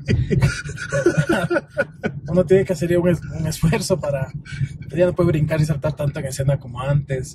Uno tiene que hacer un, es- un esfuerzo para. Ya no puede brincar y saltar tanto en escena como antes.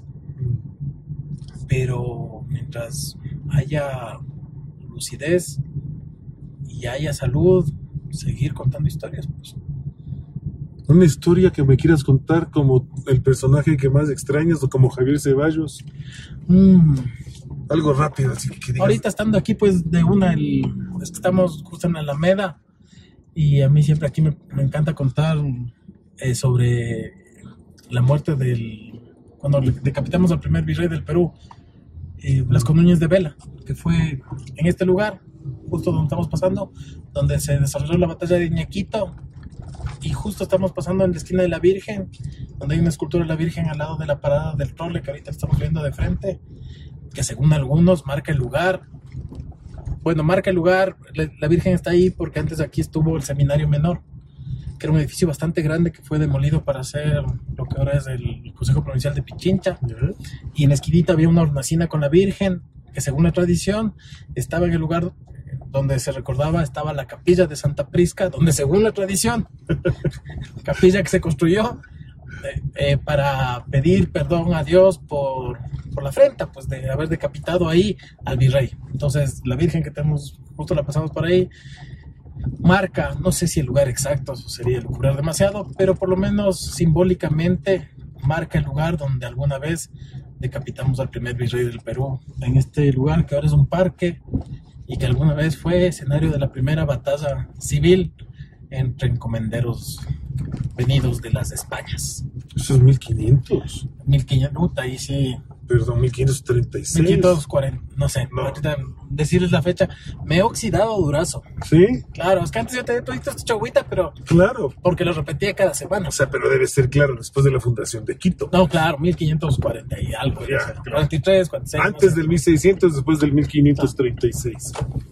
Pero mientras haya lucidez y haya salud, seguir contando historias, pues. Una historia que me quieras contar como el personaje que más extrañas o como Javier Ceballos. Mm. Algo rápido, así que digas. Ahorita estando aquí, pues de una, el, es que estamos justo en la Alameda y a mí siempre aquí me, me encanta contar eh, sobre la muerte del, cuando le decapitamos al primer virrey del Perú, eh, Blasco Núñez de Vela, que fue en este lugar, justo donde estamos pasando, donde se desarrolló la batalla de Iñaquito, y justo estamos pasando en la esquina de la Virgen, donde hay una escultura de la Virgen al lado de la parada del trole que ahorita estamos viendo de frente, que según algunos marca el lugar bueno, marca el lugar, la, la Virgen está ahí porque antes aquí estuvo el seminario menor, que era un edificio bastante grande que fue demolido para hacer lo que ahora es el Consejo Provincial de Pichincha. Uh-huh. Y en la esquinita había una hornacina con la Virgen, que según la tradición estaba en el lugar donde se recordaba, estaba la capilla de Santa Prisca, donde según la tradición, capilla que se construyó eh, eh, para pedir perdón a Dios por, por la afrenta, pues de haber decapitado ahí al virrey. Entonces la Virgen que tenemos, justo la pasamos por ahí, marca, no sé si el lugar exacto, eso sería lucurar demasiado, pero por lo menos simbólicamente marca el lugar donde alguna vez decapitamos al primer virrey del Perú, en este lugar que ahora es un parque y que alguna vez fue escenario de la primera batalla civil entre encomenderos venidos de las Españas. Eso es mil quinientos. mil quinientos, puta, ahí sí. Perdón, mil quinientos treinta y seis. mil quinientos cuarenta, no sé, no. Ahorita decirles la fecha. Me he oxidado durazo. ¿Sí? Claro, es que antes yo te he visto esta chagüita, pero... Claro. Porque lo repetía cada semana. O sea, pero debe ser claro, después de la fundación de Quito. No, claro, mil quinientos cuarenta y algo. Ya, claro. cuarenta y tres, cuarenta y seis. Antes no sé. Del mil seiscientos, después del mil quinientos treinta y seis.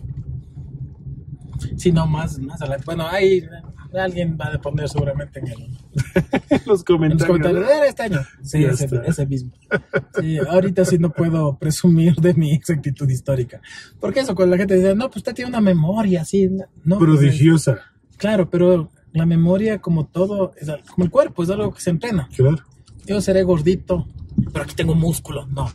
Sí, no, más, más adelante. Bueno, ahí alguien va a poner seguramente en, el, en los comentarios. En los comentarios. Era este año. Sí, ese, ese mismo. Sí, ahorita sí no puedo presumir de mi exactitud histórica. Porque eso, cuando la gente dice, no, pues usted tiene una memoria así. No, prodigiosa. Pues, claro, pero la memoria, como todo, es como el cuerpo, es algo que se entrena. Claro. Yo seré gordito, pero aquí tengo músculo. No.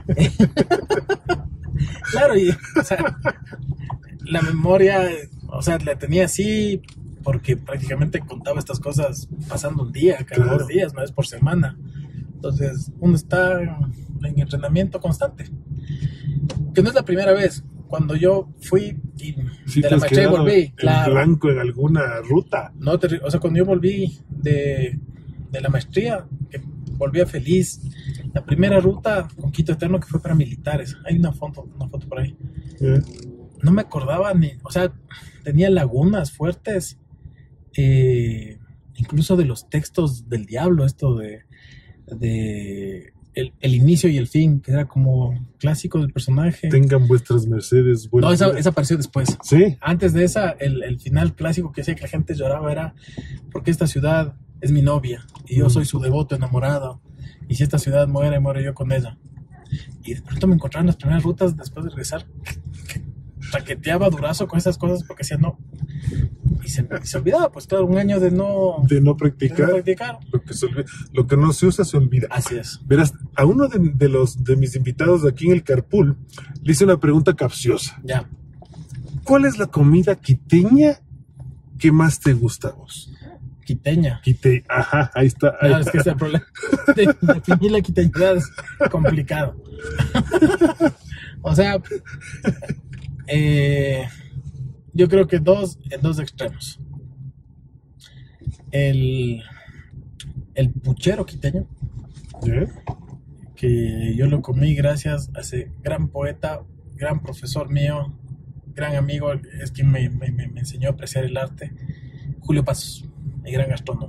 Claro, y, o sea, la memoria, o sea, la tenía así porque prácticamente contaba estas cosas pasando un día, cada claro. dos días, una vez por semana. Entonces, uno está en entrenamiento constante. Que no es la primera vez. Cuando yo fui y sí, de la maestría volví, claro. blanco en alguna ruta. No, te, o sea, cuando yo volví de, de la maestría, que volvía feliz. La primera ruta con Quito Eterno que fue para militares. Hay una foto, una foto por ahí. Yeah. No me acordaba ni, o sea, tenía lagunas fuertes, eh, incluso de los textos del diablo, esto de, de el, el inicio y el fin, que era como clásico del personaje. Tengan vuestras mercedes. No, esa, esa apareció después. Sí. Antes de esa, el, el final clásico que hacía que la gente lloraba era porque esta ciudad es mi novia y yo mm. soy su devoto enamorado. Y si esta ciudad muere, muero yo con ella. Y de pronto me encontraron las primeras rutas después de regresar, que, que traqueteaba durazo con esas cosas porque decía no. Y se, y se olvidaba, pues claro, un año de no, de no practicar. De no practicar. Lo, que se olvida, lo que no se usa se olvida. Así es. Verás, a uno de, de, los, de mis invitados de aquí en el Carpool le hice una pregunta capciosa. Ya. ¿Cuál es la comida quiteña que más te gusta a vos? Quiteña. Quite, ajá, ahí está. Ahí no, está. Es que ese es el problema. De, definir la quiteñidad es complicado. O sea, eh, yo creo que dos, en dos extremos. El, el puchero quiteño, ¿eh? Que yo lo comí gracias a ese gran poeta, gran profesor mío, gran amigo, es quien me, me, me enseñó a apreciar el arte, Julio Pasos. El gran gastrónomo.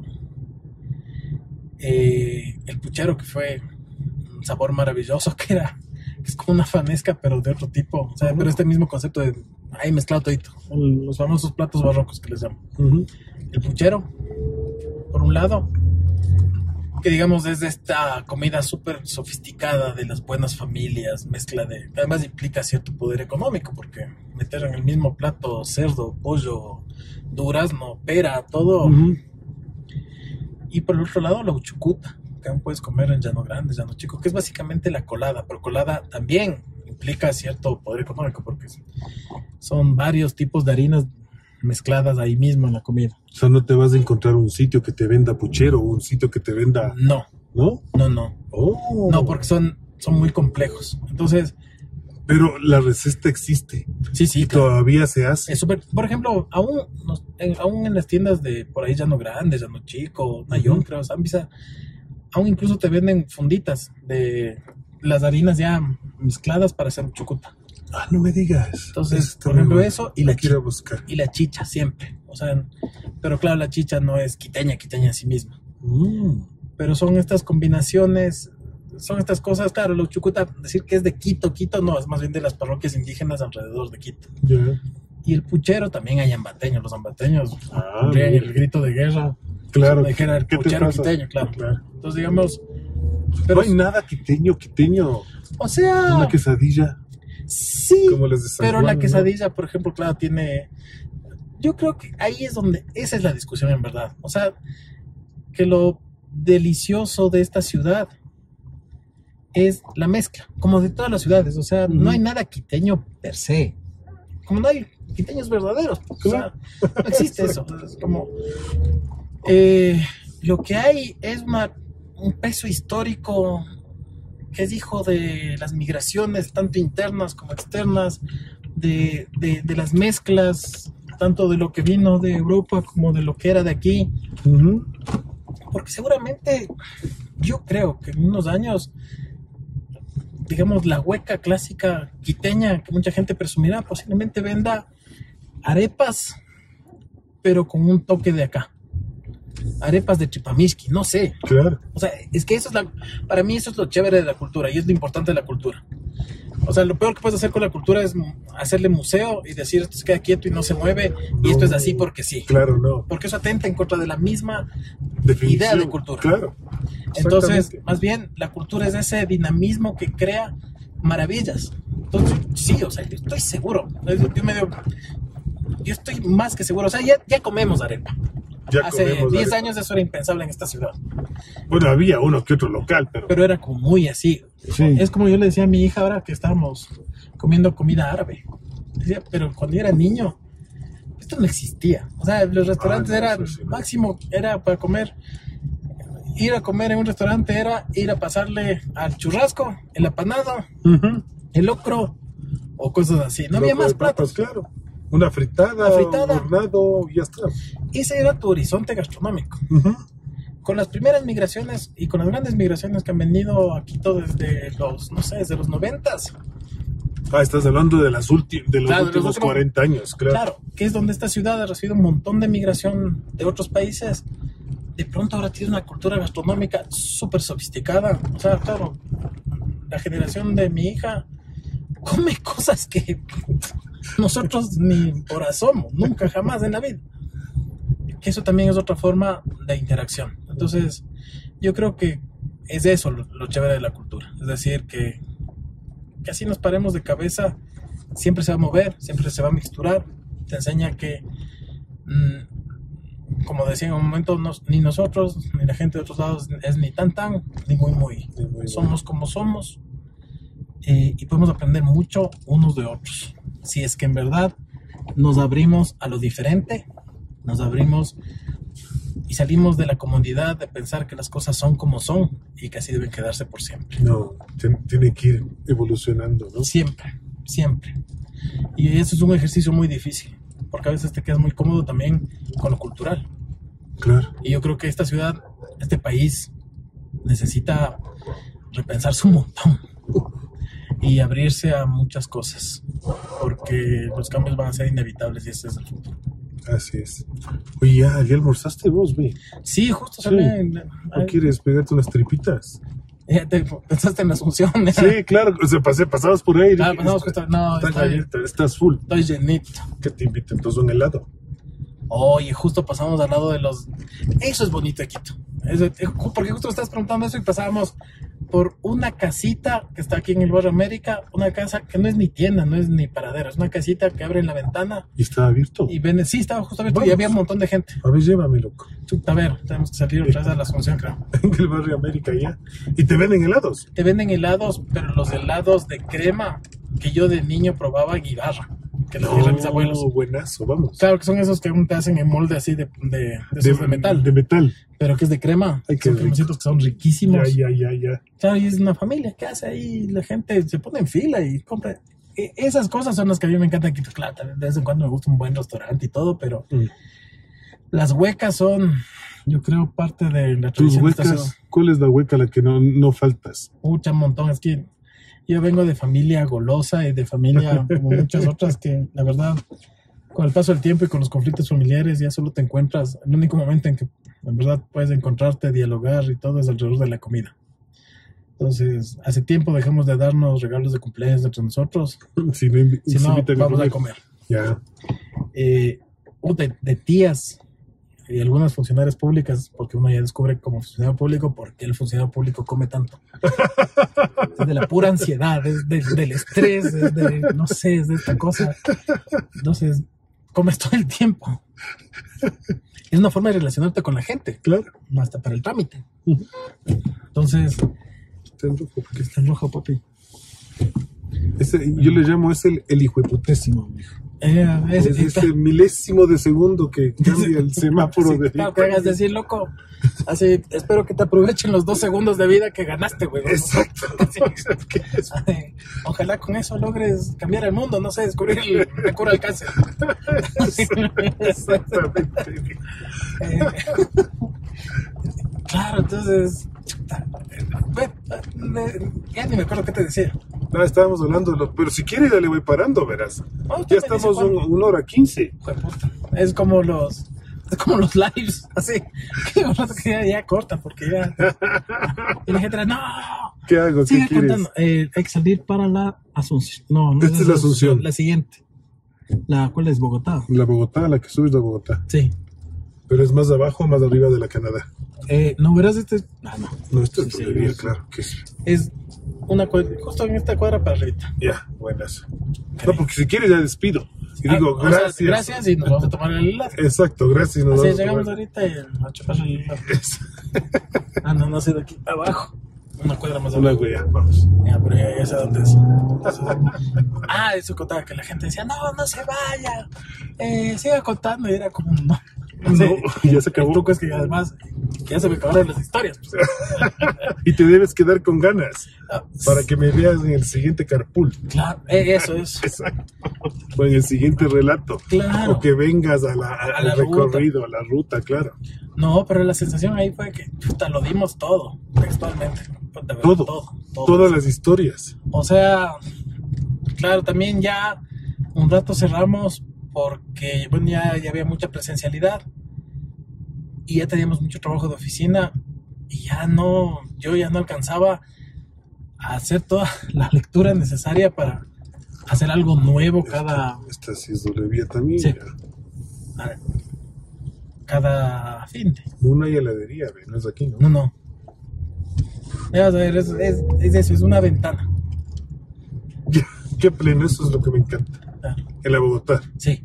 Eh, el puchero, que fue un sabor maravilloso, que era, que es como una fanesca, pero de otro tipo. O sea, uh-huh. Pero este mismo concepto de ahí mezclado todito. Los famosos platos barrocos que les llaman. Uh-huh. El puchero, por un lado, que digamos es de esta comida súper sofisticada de las buenas familias, mezcla de. Además implica cierto poder económico, porque meter en el mismo plato cerdo, pollo, durazno, pera, todo. Uh-huh. Y por el otro lado, la uchucuta, que aún puedes comer en Llano Grande, Llano Chico, que es básicamente la colada, pero colada también implica cierto poder económico, porque son varios tipos de harinas mezcladas ahí mismo en la comida. O sea, no te vas a encontrar un sitio que te venda puchero o un sitio que te venda... No. ¿No? No, no. Oh. No, porque son, son muy complejos. Entonces... Pero la receta existe. Sí, sí. Y claro. Todavía se hace. Es súper... Por ejemplo, aún, en, aún en las tiendas de por ahí Llano Grande, Llano Chico, Nayón, uh-huh. creo, Zambisa, aún incluso te venden funditas de las harinas ya mezcladas para hacer chucuta. Ah, no me digas. Entonces, por ejemplo, bueno. Eso y la, quiero buscar. y la chicha siempre. O sea, pero claro, la chicha no es quiteña, quiteña en sí misma. Mm. Pero son estas combinaciones son estas cosas, claro, los chucuta, decir que es de Quito, Quito no, es más bien de las parroquias indígenas alrededor de Quito. Yeah. Y el puchero también hay ambateños, los ambateños Ah, pondrían mira. el grito de guerra. Claro. De que era el ¿Qué te puchero pasa? quiteño, claro. Claro. Entonces, digamos, No pero, hay nada quiteño, quiteño. o sea, Una quesadilla, sí, como las de San pero Juan, la ¿no? quesadilla, por ejemplo, claro, tiene, yo creo que ahí es donde, esa es la discusión en verdad. O sea, que lo delicioso de esta ciudad es la mezcla, como de todas las ciudades. O sea, Ujú. no hay nada quiteño per se. Como no hay quiteños verdaderos. O sea, no existe eso. Es como, eh, lo que hay es una, un peso histórico que es hijo de las migraciones, tanto internas como externas, de, de, de las mezclas, tanto de lo que vino de Europa como de lo que era de aquí. Ujú. Porque seguramente yo creo que en unos años, digamos, la hueca clásica quiteña que mucha gente presumirá, posiblemente venda arepas, pero con un toque de acá. Arepas de Chipamisqui, no sé. Claro. O sea, es que eso es la, para mí eso es lo chévere de la cultura y es lo importante de la cultura. O sea, lo peor que puedes hacer con la cultura es hacerle museo y decir esto se queda quieto y no se mueve y No. esto es así porque sí. Claro, no. Porque eso atenta en contra de la misma Definición. idea de cultura. Claro. Entonces, Exactamente. más bien, la cultura es ese dinamismo que crea maravillas. Entonces, sí, o sea, yo estoy seguro. Yo, medio, yo estoy más que seguro. O sea, ya, ya comemos arepa. Ya Hace comemos diez arepa. años eso era impensable en esta ciudad. Bueno, había uno que otro local, pero... Pero era como muy así. Sí. Es como yo le decía a mi hija ahora que estábamos comiendo comida árabe. Decía, pero cuando yo era niño, esto no existía. O sea, los restaurantes Ah, no, eran, eso sí, no. máximo era para comer. Ir a comer en un restaurante era ir a pasarle al churrasco, el apanado, Ujú. el locro o cosas así. No había Loco más de papas, platos. claro. Una fritada, Una fritada. un hornado, y ya está. Ese era tu horizonte gastronómico. Ujú. Con las primeras migraciones y con las grandes migraciones que han venido a Quito desde los, no sé, desde los noventas. Ah, estás hablando de, las ulti- de los Claro, de los últimos últimos- cuarenta años, claro. Claro, que es donde esta ciudad ha recibido un montón de migración de otros países. De pronto ahora tiene una cultura gastronómica súper sofisticada. O sea, claro, la generación de mi hija come cosas que nosotros ni por asomo, nunca jamás en la vida. Que eso también es otra forma de interacción. Entonces, yo creo que es eso lo, lo chévere de la cultura. Es decir, que, que así nos paremos de cabeza, siempre se va a mover, siempre se va a mixturar. Te enseña que, mmm, como decía en un momento, nos, ni nosotros, ni la gente de otros lados es ni tan tan, ni muy muy. Ni muy, muy. Somos como somos. Eh, y podemos aprender mucho unos de otros. Si es que en verdad nos abrimos a lo diferente, nos abrimos y salimos de la comodidad de pensar que las cosas son como son y que así deben quedarse por siempre. No, ten- tiene que ir evolucionando, ¿no? Siempre, siempre. Y eso es un ejercicio muy difícil, porque a veces te quedas muy cómodo también con lo cultural. Claro. Y yo creo que esta ciudad, este país, necesita repensarse un montón y abrirse a muchas cosas, porque los cambios van a ser inevitables y ese es el futuro. Así es. Oye, ya, ya almorzaste vos, ve. Sí, justo Sí. sale. ¿No ay, quieres pegarte unas tripitas? ya te pensaste en la Asunción. Sí, claro. O sea, pasé, pasabas por ahí. Ah, dije, pasamos está- justo- no, estás estoy- abierta, estás full. Estoy llenito. ¿Qué te invito? Entonces, un helado. Oye, justo pasamos al lado de los... Eso es bonito de Quito. Eso- porque justo estás preguntando eso y pasábamos por una casita que está aquí en el barrio América, una casa que no es ni tienda, no es ni paradero, es una casita que abre en la ventana ¿Y estaba abierto? y vende... Sí, estaba justo abierto y Vamos. había un montón de gente. A ver, llévame, loco. Chuta, a ver, tenemos que salir otra vez a la Asunción, creo. En el barrio América ya. ¿Y te venden helados? Te venden helados, pero los helados de crema que yo de niño probaba en Ibarra, que los dieron mis abuelos. Buenazo, vamos. Claro que son esos que aún te hacen en molde así de, de, de, esos de metal, De metal. pero que es de crema. Ay, qué Son rico. cremecitos que son riquísimos. Ya, ya, ya, ya. Claro, y es una familia que hace ahí, la gente se pone en fila y compra. E- Esas cosas son las que a mí me encantan aquí. Claro, también de vez en cuando me gusta un buen restaurante y todo, pero Mm. las huecas son, yo creo, parte de la Tus tradición de esta ciudad. huecas, ¿cuál es la hueca a la que no, no faltas? Mucha montón. Es que yo vengo de familia golosa y de familia como muchas otras que, la verdad, con el paso del tiempo y con los conflictos familiares, ya solo te encuentras. El único momento en que, en verdad, puedes encontrarte, dialogar y todo es alrededor de la comida. Entonces, hace tiempo dejamos de darnos regalos de cumpleaños entre nosotros. Si no, invi- Si si no, invitan vamos a comer. comer. Ya. Eh, uh, de, de tías y algunas funcionarias públicas, porque uno ya descubre como funcionario público por qué el funcionario público come tanto. Es de la pura ansiedad, es de- del estrés, es de, no sé, es de esta cosa. Entonces, comes todo el tiempo. Es una forma de relacionarte con la gente, Claro. hasta para el trámite. Ujú. Entonces, Está en rojo, porque está en rojo, papi. ese- yo le llamo es el, el hijueputésimo, mijo. Eh, es, Es es- ese milésimo de segundo que cambia el semáforo sí, de... claro, que hagas decir, loco. Así, espero que te aprovechen los dos segundos de vida que ganaste, güey. Exacto. Sí. Ay, ojalá con eso logres cambiar el mundo, no sé, descubrir el, la cura al cáncer. Exactamente. Eh, claro, entonces, chuta, eh, bueno, eh, ya ni me acuerdo qué te decía. No, estábamos hablando de lo... Pero si quieres ya le voy parando, verás. Oh, usted Ya me dice estamos un- cuándo. una hora quince. Hijo de puta. Es como los, es como los lives, así. Que un rato que ya, ya corta, porque ya. Y la gente era, no, ¿Qué hago? ¿Qué sigue quieres? contando. Eh, hay que salir para la Asunción. No, no Esta es la Asunción. La siguiente. La cuál es Bogotá. La Bogotá, la que subes de Bogotá. Sí. Pero es más abajo o más arriba de la Canadá. Eh, no verás este. Ah, no. No, esto es Sí, sí, Bolivia, es- claro. Que es... Es una cuadra, justo en esta cuadra para arriba. Ya, buenas. No, porque si quieres ya despido. Y digo, Ah, o sea, gracias. gracias y nos vamos a tomar el helado. Exacto, gracias. Nos Así vamos a llegamos tomar- ahorita y a chupar el helado. Es- Ah, no, no sé, de aquí abajo. Una cuadra más Una abajo. güey, ya, vamos. Ya, pero ya, ya sé dónde es. Ah, eso contaba que la gente decía, no, no se vaya. Eh, siga contando. Y era como, no. No, ya se acabó. El truco es que además, que ya se me acabaron las historias. Pues. Y te debes quedar con ganas Ah, para que me veas en el siguiente carpool. Claro, eh, eso es. Exacto. O en el siguiente relato. Claro. O que vengas a la, a- A al la recorrido, a la ruta, claro. No, pero la sensación ahí fue que, puta, lo dimos todo, textualmente. Puta, ¿verdad? Todo. todo, todo. Todas las historias. O sea, claro, también ya un rato cerramos porque, bueno, ya, ya había mucha presencialidad y ya teníamos mucho trabajo de oficina y ya no, yo ya no alcanzaba a hacer toda la lectura necesaria para hacer algo nuevo cada, Esta sí es doble también. Sí. ya. cada fin de. Una y heladería, ve, no es aquí, ¿no? No, no. Ya vas a ver, es, es, es eso, es una ventana. Qué pleno, eso es lo que me encanta. Claro. En la Bogotá. Sí.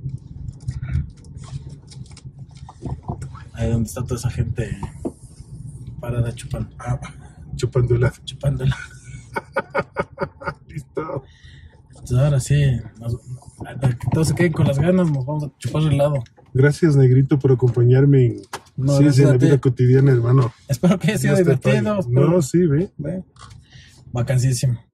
Ahí donde está toda esa gente parada chupando, Ah, chupando helado. chupándola. Listo. Entonces ahora sí, nos, hasta que todos se queden con las ganas, nos vamos a chupar helado. Gracias, Negrito, por acompañarme en, No, sí, gracias en a la ti. vida cotidiana, hermano. Espero que haya sido Dios te divertido. pague. espero- No, sí, ve. Ve. Bacanísimo.